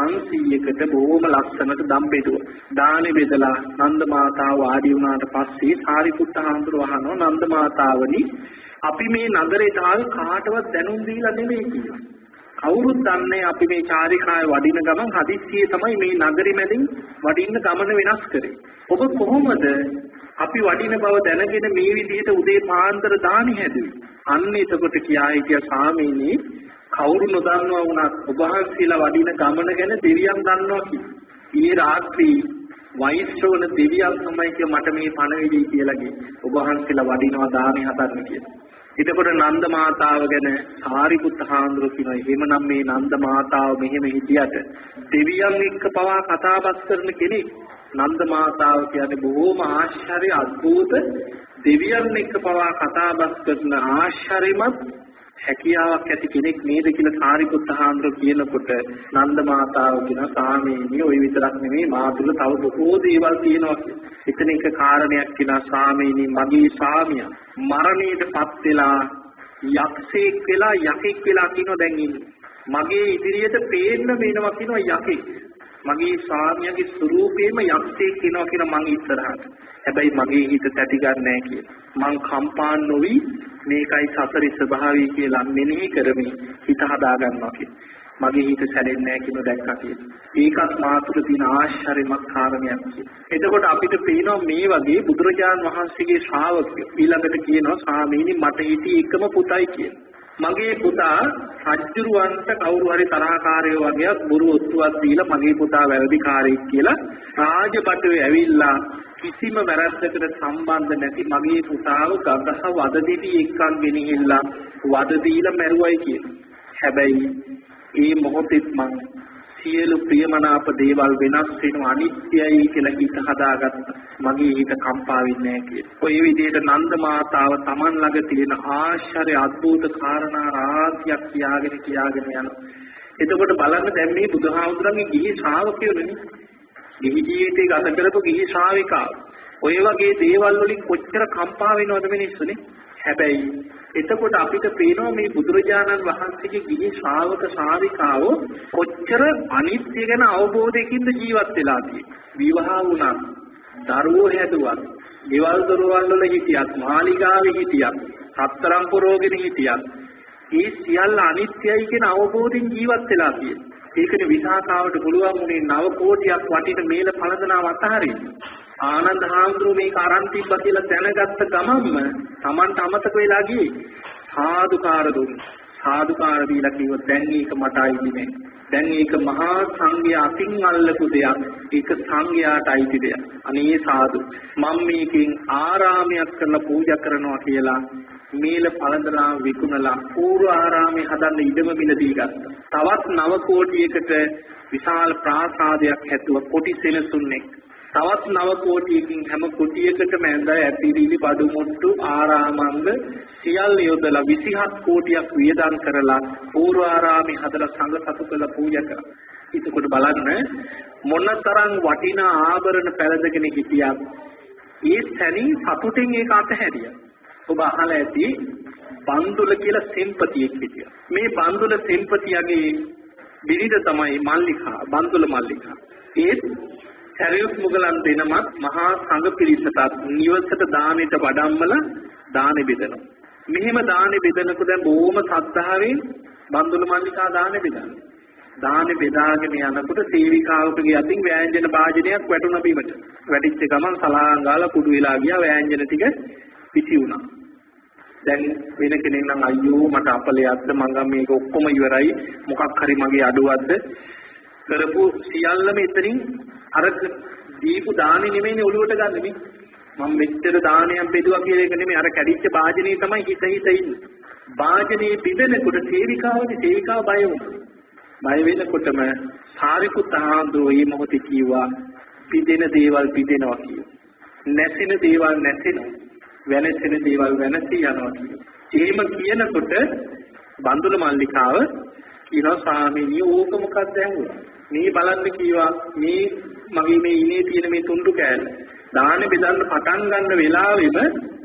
Speaker 2: 500කට බොහොම ලස්සනට දම් බෙදුවා. දානි බෙදලා නන්ද මාතාව වාඩි වුණාට පස්සේ සාරිපුත්ත හාමුදුරුවෝ අහනවා නන්ද මාතාවනි අපි මේ නගරයට ආවේ කාටවත් දැනුම් දීලා නෙමෙයි කියලා. කවුරුත් දන්නේ අපි මේ චාරිකාවේ වඩින ගමන් හදිස්සියේ තමයි මේ නගරෙ මැදින් වඩින්න ගමන වෙනස් කරේ. ඔබ කොහොමද අපි වඩින බව දැනගෙන මේ විදිහට උදේ පාන්දර දානි හැදුවේ? අන්න එතකොට කියා හිටියා ස්වාමීනි කවුරු නොදන්නවා වුණත් ඔබ වහන්සේලා වඩින ගමන ගැන දෙවියන් දන්නවා කියලා. ඊයේ රාත්‍රී වෛශ්‍රවණ දෙවියන් තමයි කිය මට මේ පණවිඩි කියලා ගියේ. ඔබ වහන්සේලා වඩිනවා දානි හදන්න කියලා. එතකොට නන්ද මාතාව ගැන සාරිපුත්ත හාමුදුරුවෝ කියනවා එහෙමනම් මේ නන්ද මාතාව මෙහෙම හිටියට දෙවියන් එක්ක පවා කතාබස් කරන කෙනෙක්. නන්ද මාතාව කියන්නේ බොහෝම ආශ්චර්ය අద్భుත දෙවියන් එක්ක පවා කතාබස් කරන ආශ්චර්යමත් හැකියාවක් ඇති කෙනෙක් නේද කියලා සාරිපුත්ත හාමුදුරුවෝ කියනකොට නන්ද මාතාව කියන ස්වාමීනි ඔය විතරක් නෙමෙයි මා තුල තව බොහෝ දේවල් තියෙනවා කියලා. එතන එක කාරණයක් කියනවා ස්වාමීනි මගේ ස්වාමියා මරණයටපත් වෙලා යක්ෂයෙක් වෙලා යකෙක් වෙලා කියනවා දැන් ඉන්නේ. මගේ ඉදිරියට පේන්න වෙනවා කියනවා යකෙක්. මගේ ස්වාමියාගේ ස්වරූපේම යක්ෂයෙක් වෙනවා කියලා මං ඉස්සරහට. හැබැයි මගේ හිත තැති ගන්න නැහැ කියලා. මං කම්පා නොවි මේකයි සසරේ ස්වභාවය කියලා මෙනෙහි කරමින් හිත හදා ගන්නවා කියලා. මගේ හිත සැලෙන්නේ නැහැ කියන දැක්කා කියලා. ඒකත් මාතුල තියෙන ආශ්චර්යමත් කාරණයක් කියලා. එතකොට අපිට පේනවා මේ වගේ බුදුරජාන් වහන්සේගේ ශ්‍රාවකයෝ ඊළඟට කියනවා ස්වාමීනි මට හිතී එකම පුතයි කියලා. මගේ පුතා රජුරවන්ට කවුරු හරි තරහකාරයෝ වගේක් බොරු ඔත්තුවක් දීලා මගේ පුතා වැරදිකාරයෙක් කියලා රාජපටුවේ ඇවිල්ලා කිසිම වැරද්දකට සම්බන්ධ නැති මගේ පුතාව ගගහ වද දෙවි එක්කන් ගෙනහිල්ලා වද දීලා මැරුවයි කියලා. හැබැයි ඒ මොහොතෙත් මං සියලු ප්‍රියමනාප දේවල් වෙනස් වෙනවා අනිත්‍යයි කියලා හිත හදාගත්තා. මගේ හිත කම්පා වෙන්නේ නැහැ කියලා. ඔය විදිහට නන්ද මාතාව Taman ළඟ තියෙන ආශ්චර්ය අద్భుත කාරණා රාශියක් කියාගෙන යනවා. එතකොට බලන්න දැන් මේ බුදුහාමුදුරන්ගේ ගිහි ශ්‍රාවකයෝනේ. ගිහි ජීවිතේ ගත කරපු ගිහි ශ්‍රාවිකාව. ඔය වගේ දේවල් වලින් කොච්චර කම්පා වෙනවද මිනිස්සුනේ. හැබැයි එතකොට අපිට පේනවා මේ බුදුරජාණන් වහන්සේගේ ගිහි ශ්‍රාවක ශ්‍රාවිකාවෝ කොච්චර අනිත්‍ය ගැන අවබෝධයකින්ද ජීවත් වෙලා තියෙන්නේ. විවාහ වුණා, දරුවෝ හැදුවා, ගෙවල් දොරවල් වල හිටියත්, මාලිගාවේ හිටියත්, සතරම් පුරෝගෙන හිටියත්, ඒ සියල්ල අනිත්‍යයි කියන අවබෝධයෙන් ජීවත් වෙලා තියෙන්නේ. ඒකනේ විසාකාවට පුළුවන් වුණේ 9 කෝටියක් වටින මේල පළඳනාව අතහරින්න. ආනන්ද හාමුදුරුවෝ මේක අරන් තිබ්බා කියලා දැනගත්ත ගමන්ම Tamanට අමතක වෙලා ගියේ. සාදුකාර දුන්නා. සාදුකාර දීලා කිව්වා දැන් මේක මට අයිති නෑ. දැන් මේක මහා සංඝයා අතින් අල්ලපු දෙයක්. ඒක සංඝයාට අයිති දෙයක්. අනේ සාදු. මම මේකෙන් ආරාමයක් කරලා පූජා කරනවා කියලා මේල පළඳලා විකුණලා පූර්ව ආරාමේ හදන්න ඉඩම මිලදී ගත්තා. තවත් 9 කෝටියකට විශාල ප්‍රාසාදයක් හැදුවා කොටි සෙනසුන්නේ. තවත් 9 කෝටියකින් හැම කුටියකටම ඇඳ ඇතිරිලි බඩු මුට්ටු ආරාමංග සියල්ල යොදලා 27 කෝටියක් වියදම් කරලා පූර්වාරාමේ හදලා සංඝ සතු කළ පූජා කරා. ඒකකොට බලන්න මොනතරම් වටිනා ආභරණ පැළඳගෙන හිටියත් ඒ තැනින් සතුටින් ඒක අතහැරියා. ඔබ අහලා ඇති බන්දුල කියලා සෙන්පතියෙක් හිටියා. මේ බන්දුල සෙන්පතියගේ බිරිඳ තමයි මල්ලිකා, බන්දුල මල්ලිකා. ඒත් සරියුත් මුගලන් දෙනමත් මහා සංඝ පිරිසට නිවසට දානෙට වඩම්මලා දානෙ බෙදනවා. මෙහෙම දානෙ බෙදනකොට දැන් බොහොම සද්ධාවෙන් බන්දුල මල්ලිකා දානෙ බෙදනවා. දානෙ බෙදාගෙන යනකොට සේවිකාවකගේ අතින් වෑංජන භාජනයක් වැටුණා බිමට. වැටිච්ච ගමන් සලහන් ගාලා කුඩු වෙලා ගියා වෑංජන ටික පිසි වුණා. දැන් වෙන කෙනෙක් නම් අයියෝ මට අපලයක්ද මං මේක ඔක්කොම ඉවරයි මොකක් හරි මගේ අඩුවක්ද කරපු සියල්ලම එතනින් අර දීපු දානේ නෙමෙයිනේ ඔළුවට ගන්න මේ මම මෙච්චර දානයක් බෙදුවා කියන එක නෙමෙයි අර කැඩිච්ච භාජනයේ තමයි හිත ඉන්නේ. භාජනයේ බිඳෙනකොට සේවිකාව බය වුණා. බය වෙනකොටම සාරිපුත් හාමුදුරුවෝ මේ මොහොතේ කිව්වා පිදෙන දේවල් පිදෙනවා කියලා. නැසෙන දේවල් නැසෙනවා. වෙනසෙන දේවල් වෙනසී යනවා කියලා. එහෙම කියනකොට බන්දුල මල්ලිකාව කියනවා ස්වාමීනි ඕක මොකක්ද ඇහුවා. මේ බලන්න කීවා මේ මගේ මේ ඉනේ තියෙන මේ තුන්ඩු කෑල්ල දාන බෙදන්න පටන් ගන්න වෙලාවෙම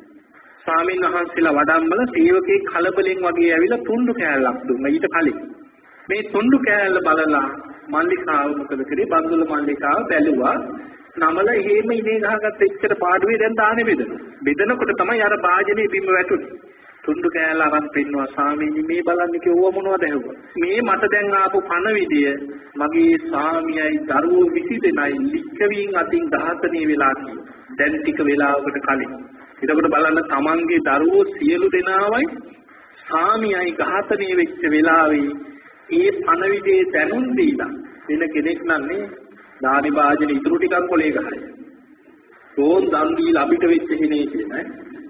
Speaker 2: ස්වාමීන් වහන්සේලා වඩම්මලා සේවකේ කලබලෙන් වගේ ඇවිල්ලා තුන්ඩු කෑල්ලක් දුන්නා ඊට කලින්. මේ තුන්ඩු කෑල්ල බලලා මල්ලිකාව මොකද කරේ බන්දුල මල්ලිකාව බැලුවා නමල එහෙම ඉනේ ගහගත්ත එච්චර පාඩුවේ දැන් දාන්නේ බෙදනකොට තමයි අර භාජනේ බිම වැටුනේ. තුන්ඩු කෑල්ල අරන් පෙන්නවා ස්වාමීනි මේ බලන්න කිව්ව මොනවද ඇහුවා. මේ මට දැන් ආපු පණවිඩිය මගේ ස්වාමියයි දරුවෝ 20 දෙනයි ලිච්ඡවීන් අතින් ඝාතනය වෙලා තියෙනවා. දැන් ටික වෙලාවකට කලින්. එතකොට බලන්න තමන්ගේ දරුවෝ සියලු දෙනාවයි ස්වාමියයි ඝාතනය වෙච්ච වෙලාවේ ඒ පණවිඩේ දැනුම් දීලා වෙන කෙනෙක් නන්නේ දානි වාජන ඉතුරු ටිකක් කොලේ ගහයි. ඕන් දන් දීලා අපිට වෙච්ච හිනේ කියන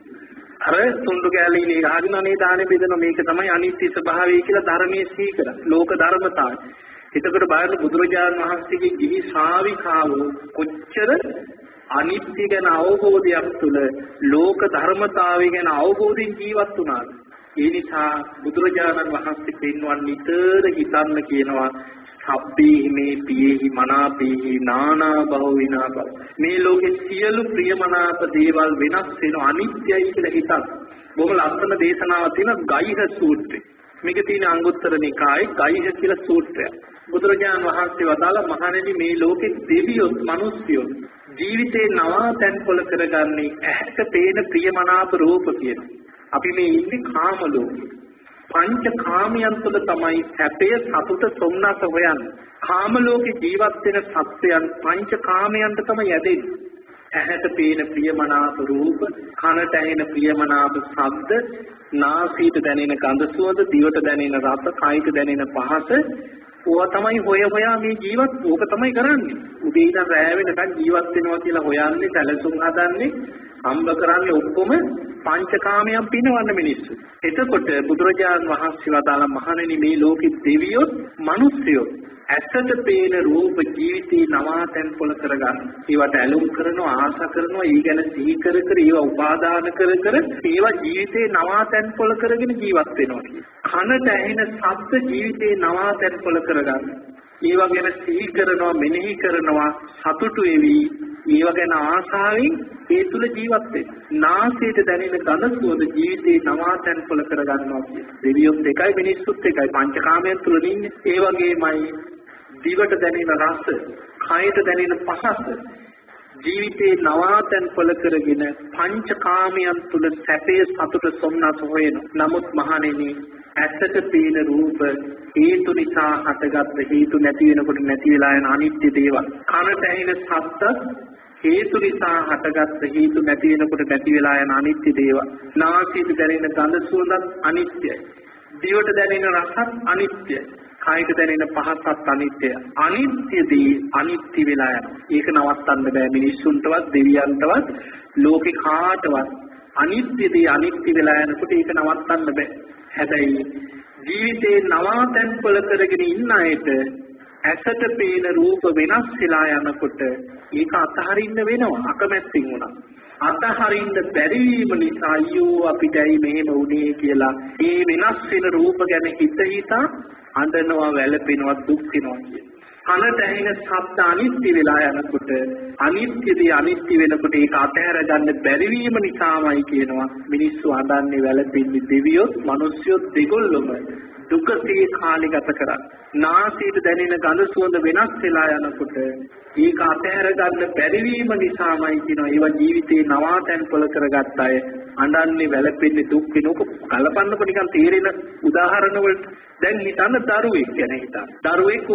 Speaker 2: අර තුන්ඩු කැලේ ඉනේ ගහගෙන අනේ දානෙ බෙදන මේක තමයි අනිත්‍ය ස්වභාවය කියලා ධර්මයේ සීකර ලෝක ධර්මතාවය. එතකොට බලන්න බුදුරජාණන් වහන්සේගේ ගිහි ශාවිකාව කොච්චර අනිත්‍ය ගැන අවබෝධයක් තුළ ලෝක ධර්මතාවය ගැන අවබෝධයෙන් ජීවත් වුණාද? ඒ නිසා බුදුරජාණන් වහන්සේ පෙන්වන්නේ නිතර හිතන්න කියනවා සබ්බේ මේ පියේහි මනාපේහි නානා භව විනා භව. මේ ලෝකේ සියලු ප්‍රියමනාප දේවල් වෙනස් වෙන අනිත්‍යයි කියලා හිතන්න. බොහොම ලස්සන දේශනාවක් තියෙන ගයිහ සූත්‍රය. මේක තියෙන අංගුත්තර නිකායේ ගයිහ කියලා සූත්‍රය. බුදුරජාණන් වහන්සේ වදාළ මහණෙනි මේ ලෝකේ දෙවියෝ මිනිස්යෝ ජීවිතේ නවාතැන්පොළ කරගන්නේ ඇහැට පේන ප්‍රියමනාප රූප කියන. අපි මේ ඉන්නේ කාම ලෝකේ. පංච කාමයන් තුළ තමයි සැපය සතුට සොම්නස හොයන්නේ. කාම ලෝකේ ජීවත් වෙන සත්‍යයන් පංච කාමයන්ට තමයි යැදෙන්නේ. ඇහැට පේන ප්‍රියමනාප රූප, කනට ඇහෙන ප්‍රියමනාප ශබ්ද, නාසයට දැනෙන ගඳ සුවඳ, දිවට දැනෙන රස, කයට දැනෙන පහස, ඕවා තමයි හොයා මේ ජීවත් ඕක තමයි කරන්නේ. උදේ ඉඳන් රැය වෙනකන් ජීවත් වෙනවා කියලා හොයන්නේ, සැලසුම් හදන්නේ, හම්බ කරන්නේ ඔක්කොම පංචකාමයන් පිනවන්න මිනිස්සු. එතකොට බුදුරජාණන් වහන්සේ වදාළ මහණෙනි මේ ලෝකෙ දෙවියොත් මිනිස්සුයෝ ඇසට පේන රූප ජීවිතේ නවාතැන්පොළ කරගන්න. ඒවට ඇලුම් කරනවා, ආශා කරනවා, ඊ ගැන සිහි කර කර ඒවා උපාදාන කර කර ඒවා ජීවිතේ නවාතැන්පොළ කරගෙන ජීවත් වෙනවා. කනට ඇහෙන ශබ්ද ජීවිතේ නවාතැන්පොළ කරගන්න. ඒවා ගැන සිහි කරනවා, මෙනෙහි කරනවා, සතුටු වෙවි, ඒවා ගැන ආශාවෙන් ඒ තුල ජීවත් වෙනවා. නාසයට දැනෙන ගඳ සුවඳ ජීවිතේ නවාතැන්පොළ කරගන්නවා කියන්නේ. දෙවියොත් එකයි මිනිස්සුත් එකයි පංචකාමයන් තුල ඉන්නේ. ඒ වගේමයි දිවට දැනෙන රස, කයට දැනෙන පහස ජීවිතේ නවාතැන්පොළ කරගෙන පංචකාමයන් තුල සැපේ සතුට සොම්නස හොයන. නමුත් මහණෙනි ඇසට පේන රූප හේතු නිසා හටගත් හේතු නැති වෙනකොට නැති වෙලා යන අනිත්‍ය දේවල්. කනට ඇහෙන ශබ්ද හේතු නිසා හටගත් හේතු නැති වෙනකොට නැති වෙලා යන අනිත්‍ය දේවල්. නාසයට දැනෙන ගඳ සුවඳත් අනිත්‍යයි. දිවට දැනෙන රසත් අනිත්‍යයි. කයට දැනෙන පහසත් අනිත්‍යයි. අනිත්‍යදී අනිත්‍ය වෙලා යනවා. ඒක නවත්තන්න බෑ මිනිස්සුන්ටවත් දෙවියන්ටවත් ලෝකේ කාටවත්. අනිත්‍යදී අනිත්‍ය වෙලා යනකොට ඒක නවත්තන්න බෑ. හැබැයි ජීවිතේ නවාතැන්පොළ කරගෙන ඉන්න අයට ඇසට පේන රූප වෙනස් වෙලා යනකොට ඒක අතහරින්න වෙනවා අකමැත්තෙන් උනා. අතහරින්න බැරි වීම නිසා අයියෝ අපිටයි මෙහෙම වුනේ කියලා ඒ වෙනස් වෙන රූප ගැන හිත හිතා අඬනවා වැළපෙනවා දුක් වෙනවා කියන. කනට ඇහෙන ශබ්ද අනිත්‍ය වෙලා යනකොට අනිත්‍යදී අනිත්‍ය වෙනකොට ඒක අතහැර ගන්න බැරි වීම නිසාමයි කියනවා මිනිස්සු අඬන්නේ වැළපෙන්නේ දෙවියොත් මිනිස්සුත් දෙගොල්ලොම දුකසේ කාලය ගත කරා. නාසයට දැනෙන ගඳ සුවඳ වෙනස් වෙලා යනකොට ඒක අතහැර ගන්න බැරි වීම නිසාමයි කියනවා. ඒවා ජීවිතේ නවාතැන් පොළ කරගත්ත අය අඬන්නේ වැළපෙන්නේ දුක් වෙනක කලපන්නකො නිකන් තේරෙන උදාහරණ වලට දැන් හිතන්න දරුවෙක් ගැන හිතන්න. දරුවෙක්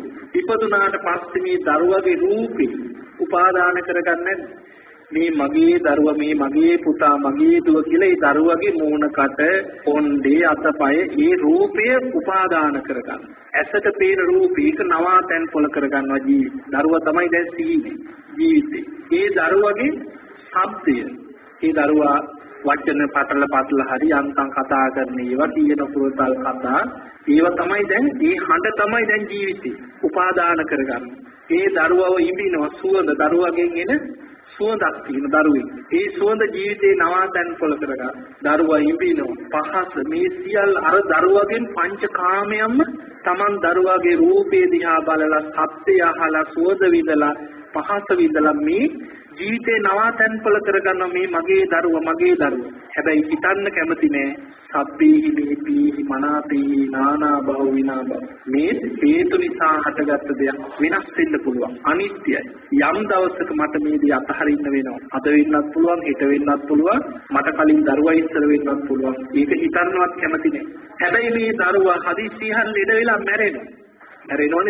Speaker 2: ඉපදුනාට පස්සේ මේ දරුවගේ රූපේ උපාදාන කරගන්නේ මේ මගේ දරුවා මේ මගේ පුතා මගේ දුව කියලා ඒ දරුවගේ මූණකට පොණ්ඩේ අතපය ඒ රූපය උපාදාන කරගන්න. ඇසට පේන රූපීක නවාතැන් පොළ කරගන්නවා ජීවිතේ. දරුවා තමයි දැන් ජීවිතේ. ඒ දරුවගේ ශබ්දය ඒ දරුවා වචන පටල හරි අන්තම් කතා කරන ඒවා කියන පුරතල් කතා ඒවා තමයි දැන් මේ හඬ තමයි දැන් ජීවිතේ උපාදාන කරගන්නේ. ඒ දරුවව ඉඹිනවා සුවඳ දරුවගෙන් එන සුවඳක් තියෙන දරුවෙක්. ඒ සුවඳ ජීවිතේ නවාතැන් පොළ කරගන්න. දරුවා ඉඹිනවා පහස මේ සියල් අර දරුවගෙන් පංචකාමයන්ම Taman දරුවාගේ රූපේ දිහා බලලා සත්‍ය අහලා සුවඳ විඳලා පහස විඳලා මේ ජීවිතේ නවාතැන් පොළ කරගන්න මේ මගේ දරුවා. හැබැයි හිතන්න කැමති නෑ සබ්බේහි මේපීහි මනාපේහි නානා බහු විනා බව. මේ හේතු නිසා හටගත්ත දෙයක් වෙනස් වෙන්න පුළුවන්. අනිත්‍යයි. යම් දවසක මට මේ දේ අතහරින්න වෙනවා. අද වෙන්නත් පුළුවන්, හෙට වෙන්නත් පුළුවන්, මට කලින් දරුවා ඉස්සර වෙන්නත් පුළුවන්. ඒක හිතන්නවත් කැමති නෑ. හැබැයි මේ දරුවා හදිස්සියෙන් ලෙඩ වෙලා මැරෙනවා. මැරෙනෝනේ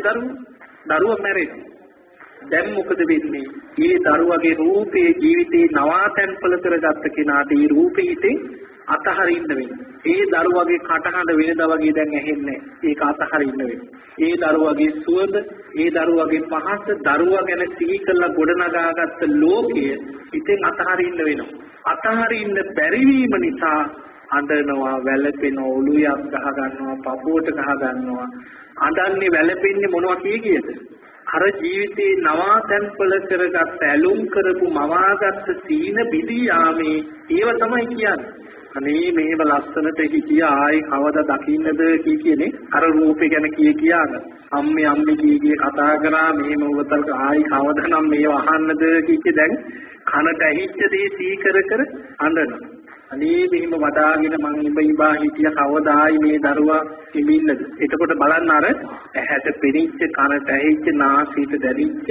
Speaker 2: දරුවා මැරෙනවා. දැන් මොකද වෙන්නේ? මේ දරුවගේ රූපේ ජීවිතේ නවාතැන් පළ කරගත්ත කෙනාට මේ රූපේ හිතේ අතහරින්න වෙනවා. ඒ දරුවගේ කටහඬ වෙනදා වගේ දැන් ඇහෙන්නේ නැහැ. ඒක අතහරින්න වෙනවා. ඒ දරුවගේ සුවඳ, ඒ දරුවගේ පහස, දරුවා ගැන සිහි කරලා ගොඩනගාගත්ත ලෝකය හිතෙන් අතහරින්න වෙනවා. අතහරින්න බැරි වීම නිසා අඬනවා, වැළපෙනවා, ඔළුවක් ගහ ගන්නවා, පපුවට ගහ ගන්නවා. අඬන්නේ වැළපෙන්නේ මොනවා කියද? අර ජීවිතේ නවාතැන් පළ කරගත් ඇලුම් කරපු මවාගත් සීන බිදී යාමේ ඒව තමයි කියන්නේ. අනේ මේව ලස්සනට හිතිය ආයි කවදා දකින්නද කියන්නේ අර රූපේ ගැන කියාන අම්මේ කී කතා කරා මෙහෙම උවතල් ආයි කවදා නම් මේව අහන්නද කියේ දැන් කනට ඇහිච්ච දේ සීකර කර අඬනවා. අනේ මෙහෙම වඩාගෙන මං ඉබා හිටිය කවදායි මේ දරුවා ඉමින්නද? එතකොට බලන්න අර ඇහැට පෙනිච්ච කනට ඇහිච්ච නාසයට දැනිච්ච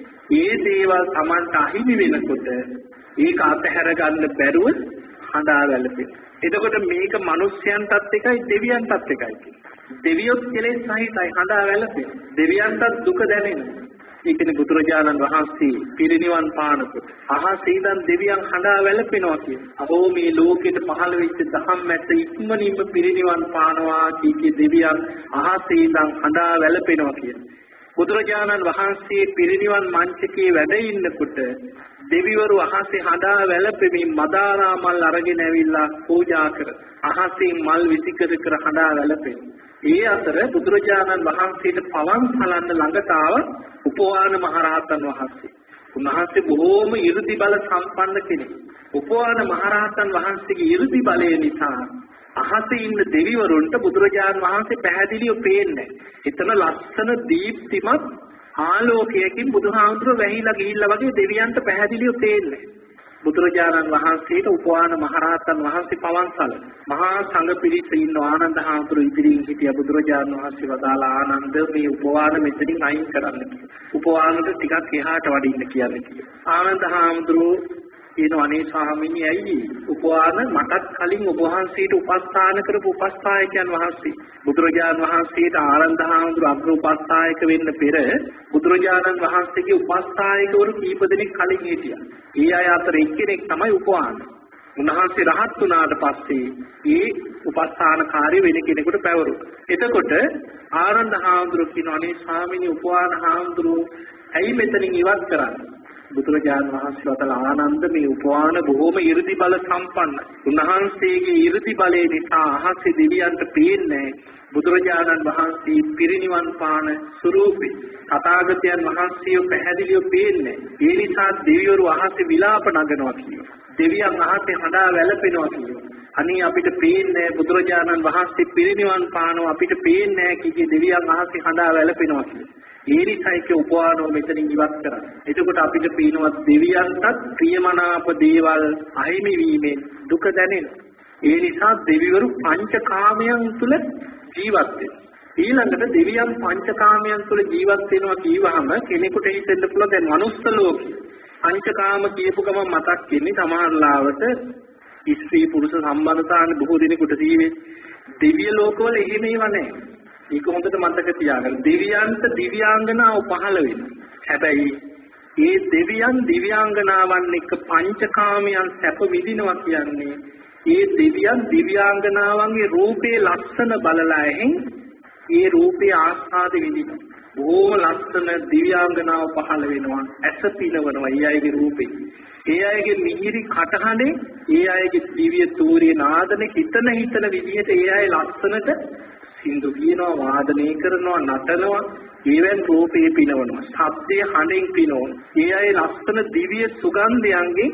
Speaker 2: ඒ දේවල් Tamanට අහිමි වෙනකොට ඒක අතහැර ගන්න බැරුව හඬා වැළපෙන. එතකොට මේක මිනිස්යන්ටත් එකයි දෙවියන්ටත් එකයි. දෙවියොත් කෙලෙස් සහිතයි හඬා වැළපෙන. දෙවියන්ටත් දුක දැනෙනවා. ඒකනේ බුදුරජාණන් වහන්සේ පිරිනිවන් පානකොට අහසේ ඉඳන් දෙවියන් හඬා වැළපෙනවා කියන්නේ. අහෝ මේ ලෝකෙට පහළ වෙච්ච දහම් මැද ඉක්මනින්ම පිරිනිවන් පානවා කී දෙවියන් අහසේ ඉඳන් හඬා වැළපෙනවා කියන්නේ. බුදුරජාණන් වහන්සේ පිරිනිවන් මංචකේ වැඩ ඉන්නකොට දෙවිවරු අහසේ හඬා වැළපෙමින් මදාරා මල් අරගෙන ඇවිල්ලා පූජා කර අහසේ මල් විසිකර කර හඬා වැළපෙන. ඒ අතර බුදුරජාණන් වහන්සේට පවන් සලන්න ළඟට ආව උපවාන මහරහතන් වහන්සේ. උන්වහන්සේ බොහෝම 이르දි බල සම්පන්න කෙනෙක්. උපවාන මහරහතන් වහන්සේගේ 이르දි බලය නිසා අහසේ ඉන්න දෙවිවරුන්ට බුදුරජාණන් වහන්සේ පැහැදිලිව පේන්නේ. එතන ලස්සන දීප්තිමත් ආලෝකයකින් බුදුහාමුදුරුවෝ වැහිලා ගිහිල්ලා වගේ දෙවියන්ට පැහැදිලිව පේන්නේ. බුදුරජාණන් වහන්සේට උපවාන මහරහතන් වහන්සේ පවන්සල මහා සංඝ පිරිස ඉන්න ආනන්ද හාමුදුරුවෝ ඉදිරියෙන් හිටිය බුදුරජාණන් වහන්සේ වදාලා ආනන්ද මේ උපවාන මෙතනින් අයින් කරන්න කියලා. උපවානට ටිකක් එහාට වඩින්න කියලා. ආනන්ද හාමුදුරුවෝ කියන අනේ ස්වාමීනි ඇයි උපවාන මටත් කලින් ඔබ වහන්සේට උපස්ථාන කරපු උපස්ථායකයන් වහන්සේ බුදුරජාණන් වහන්සේට ආනන්ද හාමුදුරුවෝ අග්‍ර උපස්ථායක වෙන්න පෙර බුදුරජාණන් වහන්සේගේ උපස්ථායකවරු කීප දෙනෙක් කලින් හිටියා. ඒ අය අතර එක්කෙනෙක් තමයි උපවාන. උන්වහන්සේ රහත් වුණාට පස්සේ ඒ උපස්ථානකාරී වෙන කෙනෙකුට පැවරුණා. එතකොට ආනන්ද හාමුදුරුවෝ කියන අනේ ස්වාමීනි උපවාන හාමුදුරුවෝ ඇයි මෙතනින් ඉවත් කරන්නේ? බුදුරජාණන් වහන්සේ වතල ආනන්ද මේ උපවාන බොහොම 이르දි බල සම්පන්නයි. උන්වහන්සේගේ 이르දි බලය නිසා අහසේ දෙවියන්ට පේන්නේ බුදුරජාණන් වහන්සේ පිරිනිවන් පාන ස්වරූපේ. තථාගතයන් වහන්සේව පැහැදිලිව පේන්නේ. ඒ නිසා දෙවිවරු අහසේ විලාප නගනවා කියනවා. දෙවියන් අහසේ හඬා වැළපෙනවා කියනවා. අනේ අපිට පේන්නේ බුදුරජාණන් වහන්සේ පිරිනිවන් පානවා අපිට පේන්නේ කියේ දෙවියන් අහසේ හඬා වැළපෙනවා කියනවා. ඒ නිසායික උපවානෝ මෙතනින් ඉවත් කරන්නේ. එතකොට අපිට පේනවා දෙවියන්ටත් ප්‍රියමනාප දේවල් අහිමි වීමෙන් දුක දැනෙනවා. ඒ නිසා දෙවිවරු පංචකාමයන් තුල ජීවත් වෙනවා. ඊළඟට දෙවියන් පංචකාමයන් තුල ජීවත් වෙනවා කියවහම කෙනෙකුට හිතෙන්න පුළුවන් දැන් මනුස්ස ලෝකේ පංචකාම කියපු ගමන් මතක් වෙන්නේ සමහරලාවට ස්ත්‍රී පුරුෂ සම්බන්ධතාවන බොහෝ දිනෙකට තියෙන්නේ. දිව්‍ය ලෝකවල එහෙම ඒවා නැහැ. ඒක හොඳට මතක තියාගන්න. දෙවියන්ට දිව්‍යාංගනාව පහළ වෙනවා. හැබැයි ඒ දෙවියන් දිව්‍යාංගනාවන් එක්ක පංචකාමයන් සැප විඳිනවා කියන්නේ ඒ දෙවියන් දිව්‍යාංගනාවන්ගේ රූපේ ලස්සන බලලා එහෙන් ඒ රූපේ ආස්වාද විඳිනවා. බොහොම ලස්සන දිව්‍යාංගනාව පහළ වෙනවා. ඇස පිනවනවා ඒ අයගේ රූපේ. ඒ අයගේ මිහිරි කටහඬේ ඒ අයගේ දිව්‍ය තූර්ය නාදනේ හිතන විදිහට ඒ අය ලස්සනට සින්දු කියනවා වාදනය කරනවා නටනවා ඒවෙන් රූපේ පිනවනවා ශබ්දයේ හඬෙන් පිනවනවා ඒ අය ලස්සන දිව්‍ය සුගන්ධයන්ගේ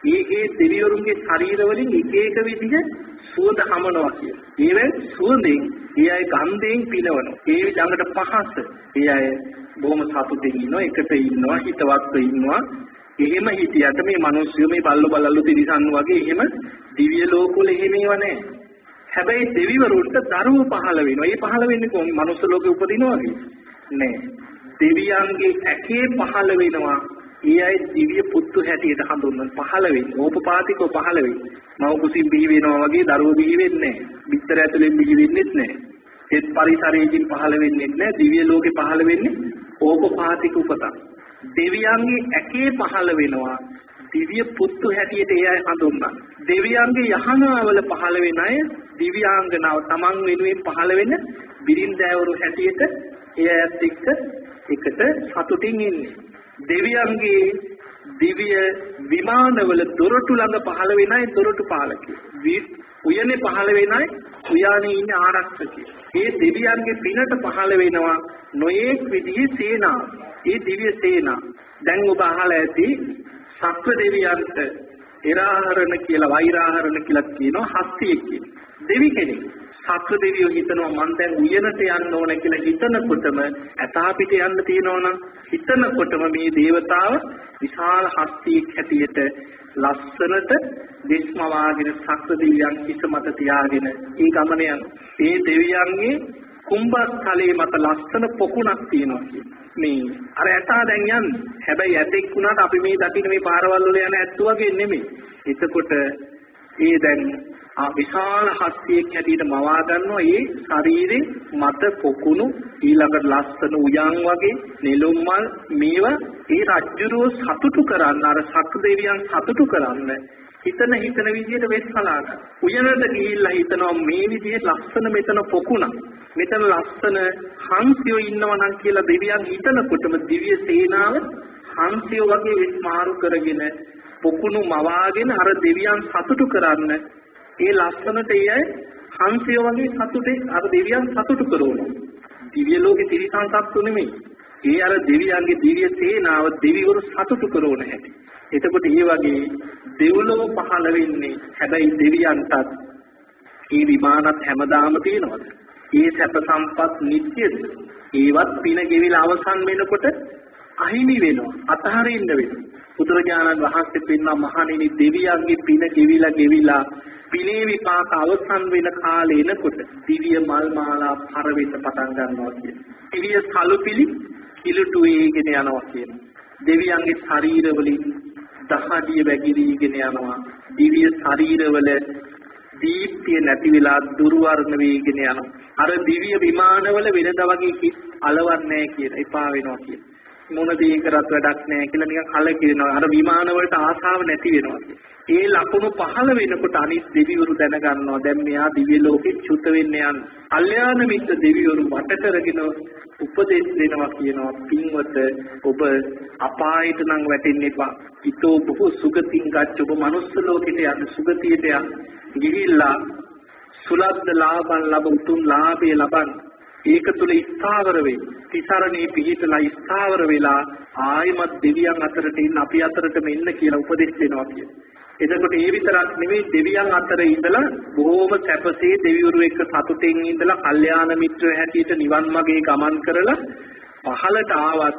Speaker 2: ඒ දෙවිවරුන්ගේ ශරීරවලින් එක එක විදිහ සුවඳ හමනවා කියන. ඒවෙන් සුවඳෙන් ඒ අය ගන්ධයෙන් පිනවනවා. ඒ ළඟට පහස ඒ අය බොහොම සතුටින් ඉන්නවා එකට ඉන්නවා හිතවත්ව ඉන්නවා. එහෙම හිටියට මේ මිනිස්සු මේ බල්ලු තිරිසන් වගේ එහෙම දිව්‍ය ලෝකවල එහෙම ඒවා නැහැ. හැබැයි දෙවිවරුන්ට දරුවෝ පහළ වෙනවා. ඒ පහළ වෙන්නේ කොහොමද? මනුස්ස ලෝකෙ උපදිනවා වගේ නෑ. දෙවියන්ගේ ඇකේ පහළ වෙනවා. ඒ අය දිව්‍ය පුත්තු හැටියට හඳුන්වන පහළ වෙන්නේ. ඕපපාතිකව පහළ වෙන්නේ. මව කුසින් බිහි වෙනවා වගේ දරුවෝ බිහි වෙන්නේ නෑ. පිටර ඇතුලෙන් බිහි වෙන්නේත් නෑ. ඒත් පරිසරයෙන් පහළ වෙන්නේත් නෑ. දිව්‍ය ලෝකෙ පහළ වෙන්නේ ඕපපාතික උපතක්. දෙවියන්ගේ ඇකේ පහළ වෙනවා. දිව්‍ය පුත්තු හැටියට ඒ අය හඳුන්වනවා. දෙවියන්ගේ යහනාවල පහළ වෙන අය දිව්‍යාංගනාව තමන් වෙනුවෙන් පහළ වෙන බිරින්දෑවරු හැටියට ඒ අයත් එක්ක එකට සතුටින් ඉන්නේ. දෙවියන්ගේ දිව්‍ය විමානවල දොරටු ළඟ පහළ වෙන අය දොරටු පාලකයෝ. උයනේ පහළ වෙන අය උයානේ ඉන්න ආරක්ෂකයෝ. ඒ දෙවියන්ගේ පිනට පහළ වෙනවා නොයේක් විදිහේ සේනාව. ඒ දිව්‍ය සේනාව. දැන් ඔබ අහලා ඇති සත්ව දෙවියන්ට එරාහරණ කියලා වෛරාහරණ කියලා කියනවා හස්තියෙක් කියන දෙවි කෙනෙක්. සත්ව දෙවියෝ හිතනවා මං දැන් උයනට යන්න ඕන කියලා හිතනකොටම ඇතා පිට යන්න තියෙනවනම් හිතනකොටම මේ දේවතාව විශාල හස්තියෙක් හැටියට ලස්සනට දෙස්මවාගෙන සත්ව දෙවියන් කිස මත තියාගෙන ඒ ගමන යන. ඒ දෙවියන්ගේ කුම්භස්ථලයේ මත ලස්සන පොකුණක් තියෙනවා කියන්නේ. මේ අර ඇතා දැන් යන්නේ. හැබැයි ඇතෙක් වුණාට අපි මේ දකින්න මේ පාරවල් වල යන ඇත්තු වගේ නෙමෙයි. එතකොට ඒ දැන් විශාල හස්තියෙක් හැටියට මවා ගන්නවා. ඒ ශරීරේ මත පොකුණු ඊළඟට ලස්සන උයන් වගේ නෙළුම් මල් මේවා ඒ රජ්ජුරුව සතුටු කරන්න අර සක්‍ර දෙවියන් සතුටු කරන්න හිතන විදිහට වෙස්සලා ගන්න. උයනට ගිහිල්ලා හිතනවා මේ විදිහේ ලස්සන මෙතන පොකුණක්. මෙතන ලස්සන හංසයෝ ඉන්නවා නම් කියලා දෙවියන් හිතනකොටම දිව්‍ය සේනාව හංසයෝ වගේ විස්මාරු කරගෙන පොකුණු මවාගෙන අර දෙවියන් සතුටු කරන්න ඒ ලස්සනට ඒ අය හංසයෝ වගේ සතුටේ අර දෙවියන් සතුටු කරනවා. දිව්‍ය ලෝකේ තිරිසන් සත්තු නෙමෙයි. ඒ අර දෙවියන්ගේ දිව්‍ය සේනාව දෙවිවරු සතුටු කරන හැටි. එතකොට මේ වගේ දෙව්ලොව පහළ වෙන්නේ හැබැයි දෙවියන්ටත් මේ විමානත් හැමදාම තියෙනවද? ඒ සැප සම්පත් නිත්‍යද? ඒවත් පින ගෙවිලා අවසන් වෙනකොට අහිමි වෙනවා. අතහරින්න වෙනවා. බුදුරජාණන් වහන්සේ පෙන්වා මහණෙනි දෙවියන්ගේ පින ගෙවිලා පිනේ විපාක අවසන් වෙන කාලේ එනකොට දිව්‍ය මල් මාලා පර වෙන්න පටන් ගන්නවා කියන්නේ. දිව්‍ය සලුපිලි කිලුටු වේගෙන යනවා කියන්නේ. දෙවියන්ගේ ශරීරවලින් දහඩිය වැగిරීගෙන යනවා. දිව්‍ය ශරීරවල දීප්තිය නැති වෙලා දුර්වර්ණ වේගෙන යනවා. අර දිව්‍ය විමානවල වෙනදා වගේ කිස් අලවන්නේ නැහැ කියන එපා වෙනවා කියන. මොන දේ කරත් වැඩක් නැහැ කියලා නිකන් කලකිරෙනවා. අර විමාන වලට ආසාව නැති වෙනවා. ඒ ලකුණු පහළ වෙනකොට අනිත් දෙවිවරු දැනගන්නවා දැන් මෙයා දිව්‍ය ලෝකෙ චුත වෙන්න යන. කල්යාණ මිත්‍ර දෙවිවරු වට කරගෙන උපදෙස් දෙනවා කියනවා පින්වත ඔබ අපායට නම් වැටෙන්න එපා. ඊතෝ බොහෝ සුගතින් ගච්ඡ ඔබ මනුස්ස ලෝකෙට යන්න සුගතියට යන්න. ගිහිල්ලා සුලද්ද ලාභන් ලැබ උතුම් ලාභය ලබන්න. ඒක තුල ස්ථාවර වෙයි. තිසරණේ පිහිටලා ස්ථාවර වෙලා ආයමත් දෙවියන් අතරට ඉන්න අපි අතරටම එන්න කියලා උපදෙස් දෙනවා කියනවා. එතකොට ඒ විතරක් නෙවෙයි දෙවියන් අතර ඉඳලා බොහෝම සැපසේ දෙවිවරු එක්ක සතුටින් ඉඳලා කල්යාණ මිත්‍ර හැටියට නිවන් මාගේ ගමන් කරලා පහළට ආවත්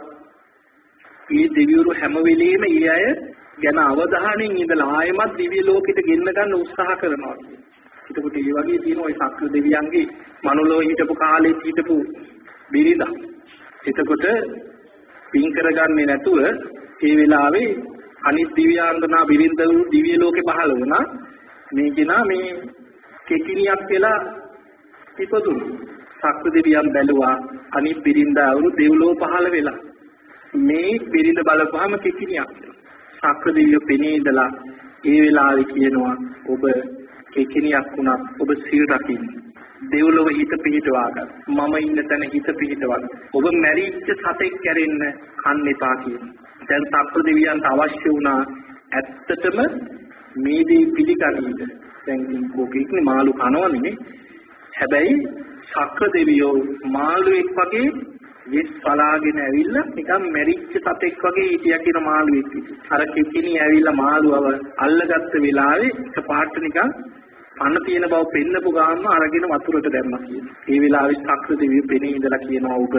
Speaker 2: මේ දෙවිවරු හැම වෙලෙම ඒ අය ගැන අවධානයෙන් ඉඳලා ආයමත් දිව්‍ය ලෝකෙට ගෙන්න ගන්න උත්සාහ කරනවා. එතකොට මේ වගේ තියෙන ওই සක්‍ර දෙවියන්ගේ මනුලෝ හිටපු කාලේ හිටපු බිරිඳ. එතකොට පින් කරගන්නේ නැතුව ඒ වෙලාවේ අනිත් දිව්‍යාංගනා බිරිඳ දිව්‍ය ලෝකේ පහළ වුණා. මේ කෙනා මේ කෙකිනියක් වෙලා ඉපදුණා. සක්‍ර දෙවියන් බැලුවා අනිත් බිරිඳවරු දෙව්ලෝ පහළ වෙලා. මේ බිරිඳ බලපුවාම කෙකිනියක්. සක්‍ර දෙවියෝ පෙනී ඉඳලා ඒ වෙලාවේ කියනවා ඔබ කෙකිනියක් වුණත් ඔබ සිල් රකින්න. දෙව්ලොව හිත පිහිටවා ගන්න. මම ඉන්න තැන හිත පිහිටවා. ඔබ මැරිච්ච සතෙක් කැරෙන්න කන්න එපා කියනවා. දැන් සක්‍ර දෙවියන්ට අවශ්‍ය වුණා ඇත්තටම මේ දේ පිළිගන්නද. දැන් කෝකෙක්නේ මාළු කනවා නෙමෙයි. හැබැයි සක්‍ර දෙවියෝ මාළුවෙක් වගේ විස් පලාගෙන ඇවිල්ලා නිකන් මැරිච්ච සතෙක් වගේ හිටියා කියන මාළුවෙක් හිටියා. අර කෙකිනි ඇවිල්ලා මාළුවව අල්ලගත්ත වෙලාවේ එකපාරට නිකන් පන්න තියෙන බව පෙන්නපු ගාම අරගෙන වතුරට දැම්මා කියනවා. ඒ වෙලාවේ සක්‍ර දෙවියෝ පෙනී ඉඳලා කියනවා ඔබ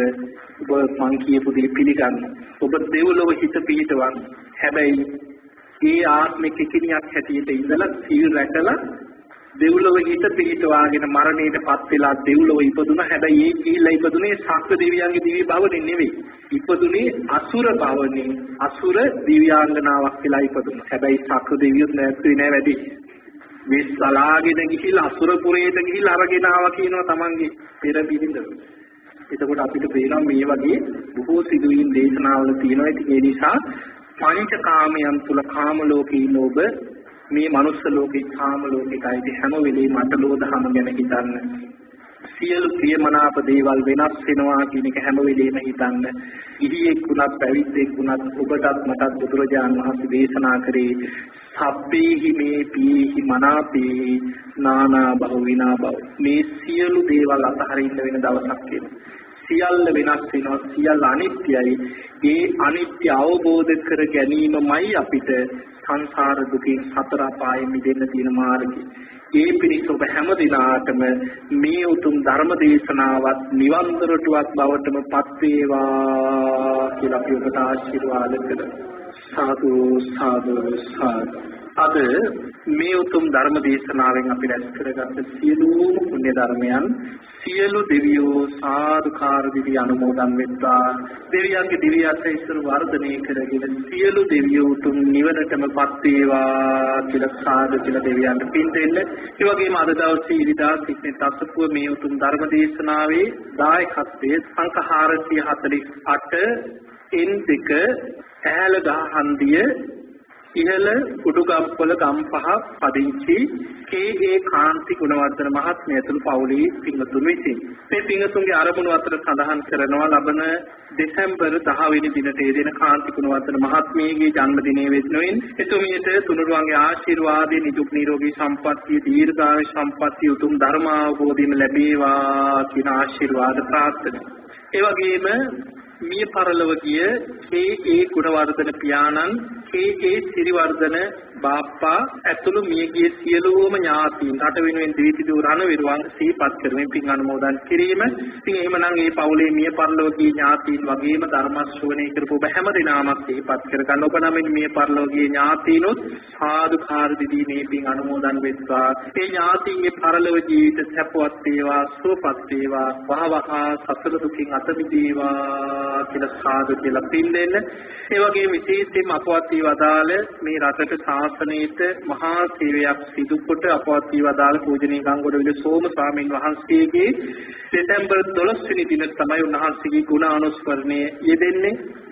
Speaker 2: මං කියපු දේ පිළිගන්න. ඔබ දෙව්ලොව හිත පිහිටවන්න. හැබැයි ඒ ආත්මික කෙනියක් හැටියට ඉඳලා සීල් රැකලා දෙව්ලොව හිත පිහිටවාගෙන මරණයටපත් වෙලා දෙව්ලොව ඉපදුනා. හැබැයි ඒ කීලා ඉපදුනේ සක්‍ර දෙවියන්ගේ දිව්‍ය භවනේ නෙවෙයි. ඉපදුනේ අසුර භවනේ. අසුර දිව්‍යාංගනාවක් වෙලා ඉපදුනා. හැබැයි සක්‍ර දෙවියොත් නැත්නම් නෑ වැඩි. මේ සලාගෙන ගිහිල්ලා අසුරපුරයට ගිහිල්ලා අරගෙන ආවා කියනවා තමන්ගේ පෙර බිරිඳ. එතකොට අපිට පේනවා මේ වගේ බොහෝ සිදුවීම් දේශනාවල තියෙනවා. ඉතින් ඒ නිසා පංචකාමයන් තුල කාම ලෝකේ ඉන්න ඔබ මේ මනුස්ස ලෝකේ කාම ලෝකෙටයි හැම වෙලේම අටලෝ දහම ගැන හිතන්න. සියලු ප්‍රියමනාප දේවල් වෙනස් වෙනවා කියන එක හැම වෙලේම හිතන්න. ඉහියෙක් වුණත් පැවිද්දෙක් වුණත් ඔබටත් මටත් බුදුරජාණන් වහන්සේ දේශනා කරේ සබ්බේහි මේ පීහි මනාපේ නානා භව විනා භව. මේ සියලු දේවල් අතහරින්න වෙන දවසක් එනවා. සියල්ල වෙනස් වෙනවා. සියල්ල අනිත්‍යයි. ඒ අනිත්‍ය අවබෝධ කර ගැනීමමයි අපිට සංසාර දුකින් සතර අපායෙන් මිදෙන්න තියෙන මාර්ගය. ඒ පිණිස ඔබ හැම දිනාටම මේ උතුම් ධර්ම දේශනාවත් නිවන් දොරටුවක් බවටම පත් වේවා කියලා අපි ඔබට ආශිර්වාද කරමු. සාදු සාදු සාදු. අද මේ උතුම් ධර්ම දේශනාවෙන් අපි රැස් කරගත්ත සියලුම පුණ්‍ය ධර්මයන් සියලු දෙවියෝ සාදුකාර දිවි අනුමෝදන් වෙත්වා. දෙවියන්ගේ දිව්‍ය ආශිර්වාද වර්ධනය කරගෙන සියලු දෙවියෝ උතුම් නිවනටමපත් වේවා කියලා සාදු කියලා දෙවියන්ට පින් දෙන්න. ඒ වගේම අද දවසේ ඉරිදා සික්නේ තත්ත්වය මේ උතුම් ධර්ම දේශනාවේ දායකත්වයේ සංඝ 448 N2 ඇහැල ගහන්දිය ඉහළ කුඩුගම්පොළ ගම්පහ පදිංචි කේ.ඒ. කාන්ති ගුණවර්ධන මහත්මිය ඇතුළු පවුලේ පින්වතුන් විසින් මේ පින්වතුන්ගේ අරමුණු අතර සඳහන් කරනවා ලබන දෙසැම්බර් 10 වෙනි දිනට යෙදෙන කාන්ති ගුණවර්ධන මහත්මියගේ ජන්මදිනය වෙනුවෙන් එතුමියට තුනුරුවන්ගේ ආශිර්වාදයෙන් නිදුක් නිරෝගී සම්පන්නිය දීර්ඝායු සම්පන්නිය උතුම් ධර්ම අවබෝධයෙන් ලැබේවා කියන ආශිර්වාද ප්‍රාර්ථනා. ඒ වගේම මිය පරලොව ගිය කේ.ඒ. ගුණවර්ධන පියාණන් කේ.ඒ. සිරිවර්ධන බාප්පා ඇතුළු මියගිය සියලුම ඥාතීන් රට වෙනුවෙන් දීපිදු රණවිරුවන් සිහිපත් කරමින් පින් අනුමෝදන් කිරීම. ඉතින් එහෙමනම් මේ පවුලේ මිය පරලොව ගිය ඥාතීන් වගේම ධර්ම ශ්‍රවණය කරපු ඔබ හැම දිනම සිහිපත් කරගන්න. ඔබ නම් මිය පරලොව ගිය ඥාතීනොත් සාදුකාර දිදී මේ පින් අනුමෝදන් වෙත්වා. ඒ ඥාතීන්ගේ පරලොව ජීවිත සැපවත් වේවා සුවපත් වේවා වහවහ සතර දුකින් අත මිදේවා කියලා සාදු කියලා පින් දෙන්න. ඒ වගේම විශේෂයෙන්ම අපවත් වී වදාළ මේ රටට ශාසනයට මහා සේවයක් සිදු කොට අපවත් වී වදාළ පූජනීය ගංගොඩවිල සෝම ස්වාමීන් වහන්සේගේ දෙසැම්බර් 12 වෙනි දින තමයි උන්වහන්සේගේ ගුණ අනුස්මරණය යෙදෙන්නේ.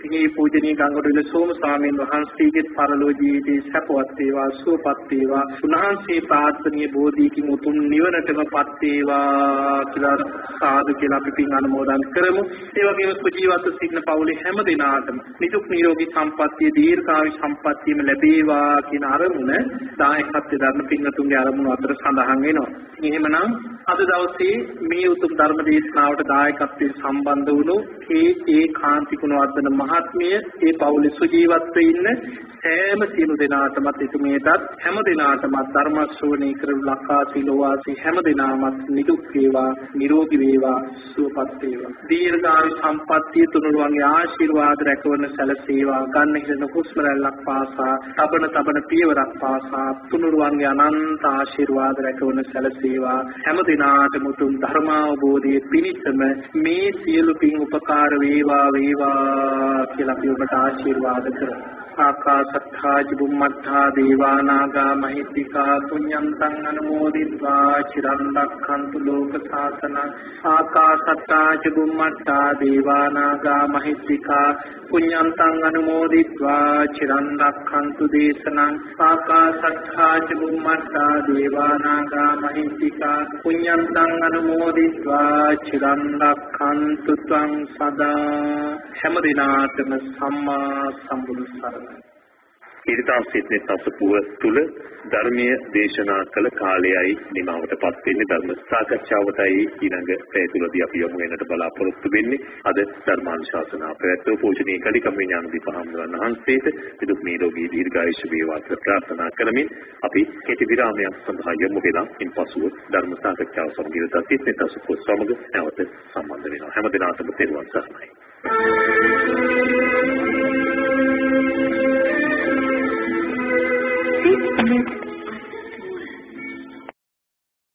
Speaker 2: මේ පූජනීය ගංගොඩවිල සෝම ස්වාමීන් වහන්සේගේ පරලෝ ජීවිතේ සපවත් වේවා සුවපත් වේවා උන්වහන්සේ ප්‍රාර්ථනීය බෝධියකින් උතුම් නිවනටමපත් වේවා කියලා සාදු කියලා අපි පින් අනුමෝදන් කරමු. ඒ වගේම සුජීවත්ව සිටින පවුලේ හැම දිනාටම නිදුක් නිරෝගී සම්පන්නිය දීර්ඝායු සම්පන්නියම ලැබේවා කියන අරමුණ දායකත්වයෙන් දරන පින්තුන්ගේ අරමුණ අතර සඳහන් වෙනවා. එහෙමනම් අද දවසේ මේ උතුම් ධර්ම දේශනාවට දායකත්වයෙන් සම්බන්ධ වුණු ඒ කාන්ති ගුණවර්ධන මහත්මිය ඒ පවුලේ සුජීවත්ව ඉන්න සෑම සියලු දෙනාටමත් එතුමියටත් හැම දිනාටම ධර්ම ශ්‍රවණය කරන ලක්වාසී ලෝවාසී හැම දිනාමත් නිදුක් වේවා නිරෝගී වේවා සුවපත් වේවා දීර්ඝායු සම්පන්නිය තුනුරුවන්ගේ ආශිර්වාද රැකවන සැලසේවා ගන්න හිතන හුස්ම රැල්ලක් පාසා තබන පියවරක් පාසා තුනුරුවන්ගේ අනන්ත ආශිර්වාද රැකවන සැලසේවා හැම දිනාටම උතුම් ධර්මාවබෝධයේ පිණිසම මේ සියලු පින් උපකාර වේවා කියලා අපි ඔබට ආශිර්වාද කරමු. ආකාශත්ථා චුම්මත්ථා දේවා නාග මහිත්‍තිකා පුඤ්ඤන්තං අනුමෝදිत्वा චිරන් රක්ඛන්තු ලෝක සාසන ආකාශත්ථා චුම්මත්ථා දේවා නාග මහිත්‍තිකා පුඤ්ඤන්තං අනුමෝදිत्वा චිරන් රක්ඛන්තු දේශනං ආකාශත්ථා චුම්මත්ථා දේවා නාග මහිත්‍තිකා පුඤ්ඤන්තං අනුමෝදිत्वा චිරන් රක්ඛන්තු ත්වං සදා හැම දිනාටම සම්මා සම්බුදු සරණයි.
Speaker 1: ඊටා සිටනේ තසපුව තුල ධර්මීය දේශනා කළ කාලයයි නිමවටපත් වෙන්නේ ධර්ම සාකච්ඡාවටයි ඊළඟ පැය තුලදී අපි යමු වෙනට බලාපොරොත්තු වෙන්නේ. අද ධර්මානුශාසනා පැවැත්වූ පූජනීය කලිකම් ඥානදීප හාමුදුරන් වහන්සේට විදුක් නිරෝගී දීර්ඝායුෂ වේවා කියලා ප්‍රාර්ථනා කරමින් අපි කෙටි විරාමයක් සඳහා යමු වෙලා ඉන්පසුව ධර්ම සාකච්ඡාව සමගින් සිටනේ තසපුව සමග නැවත සම්බන්ධ වෙනවා. හැම දිනකටම තෙරුවන් සරණයි.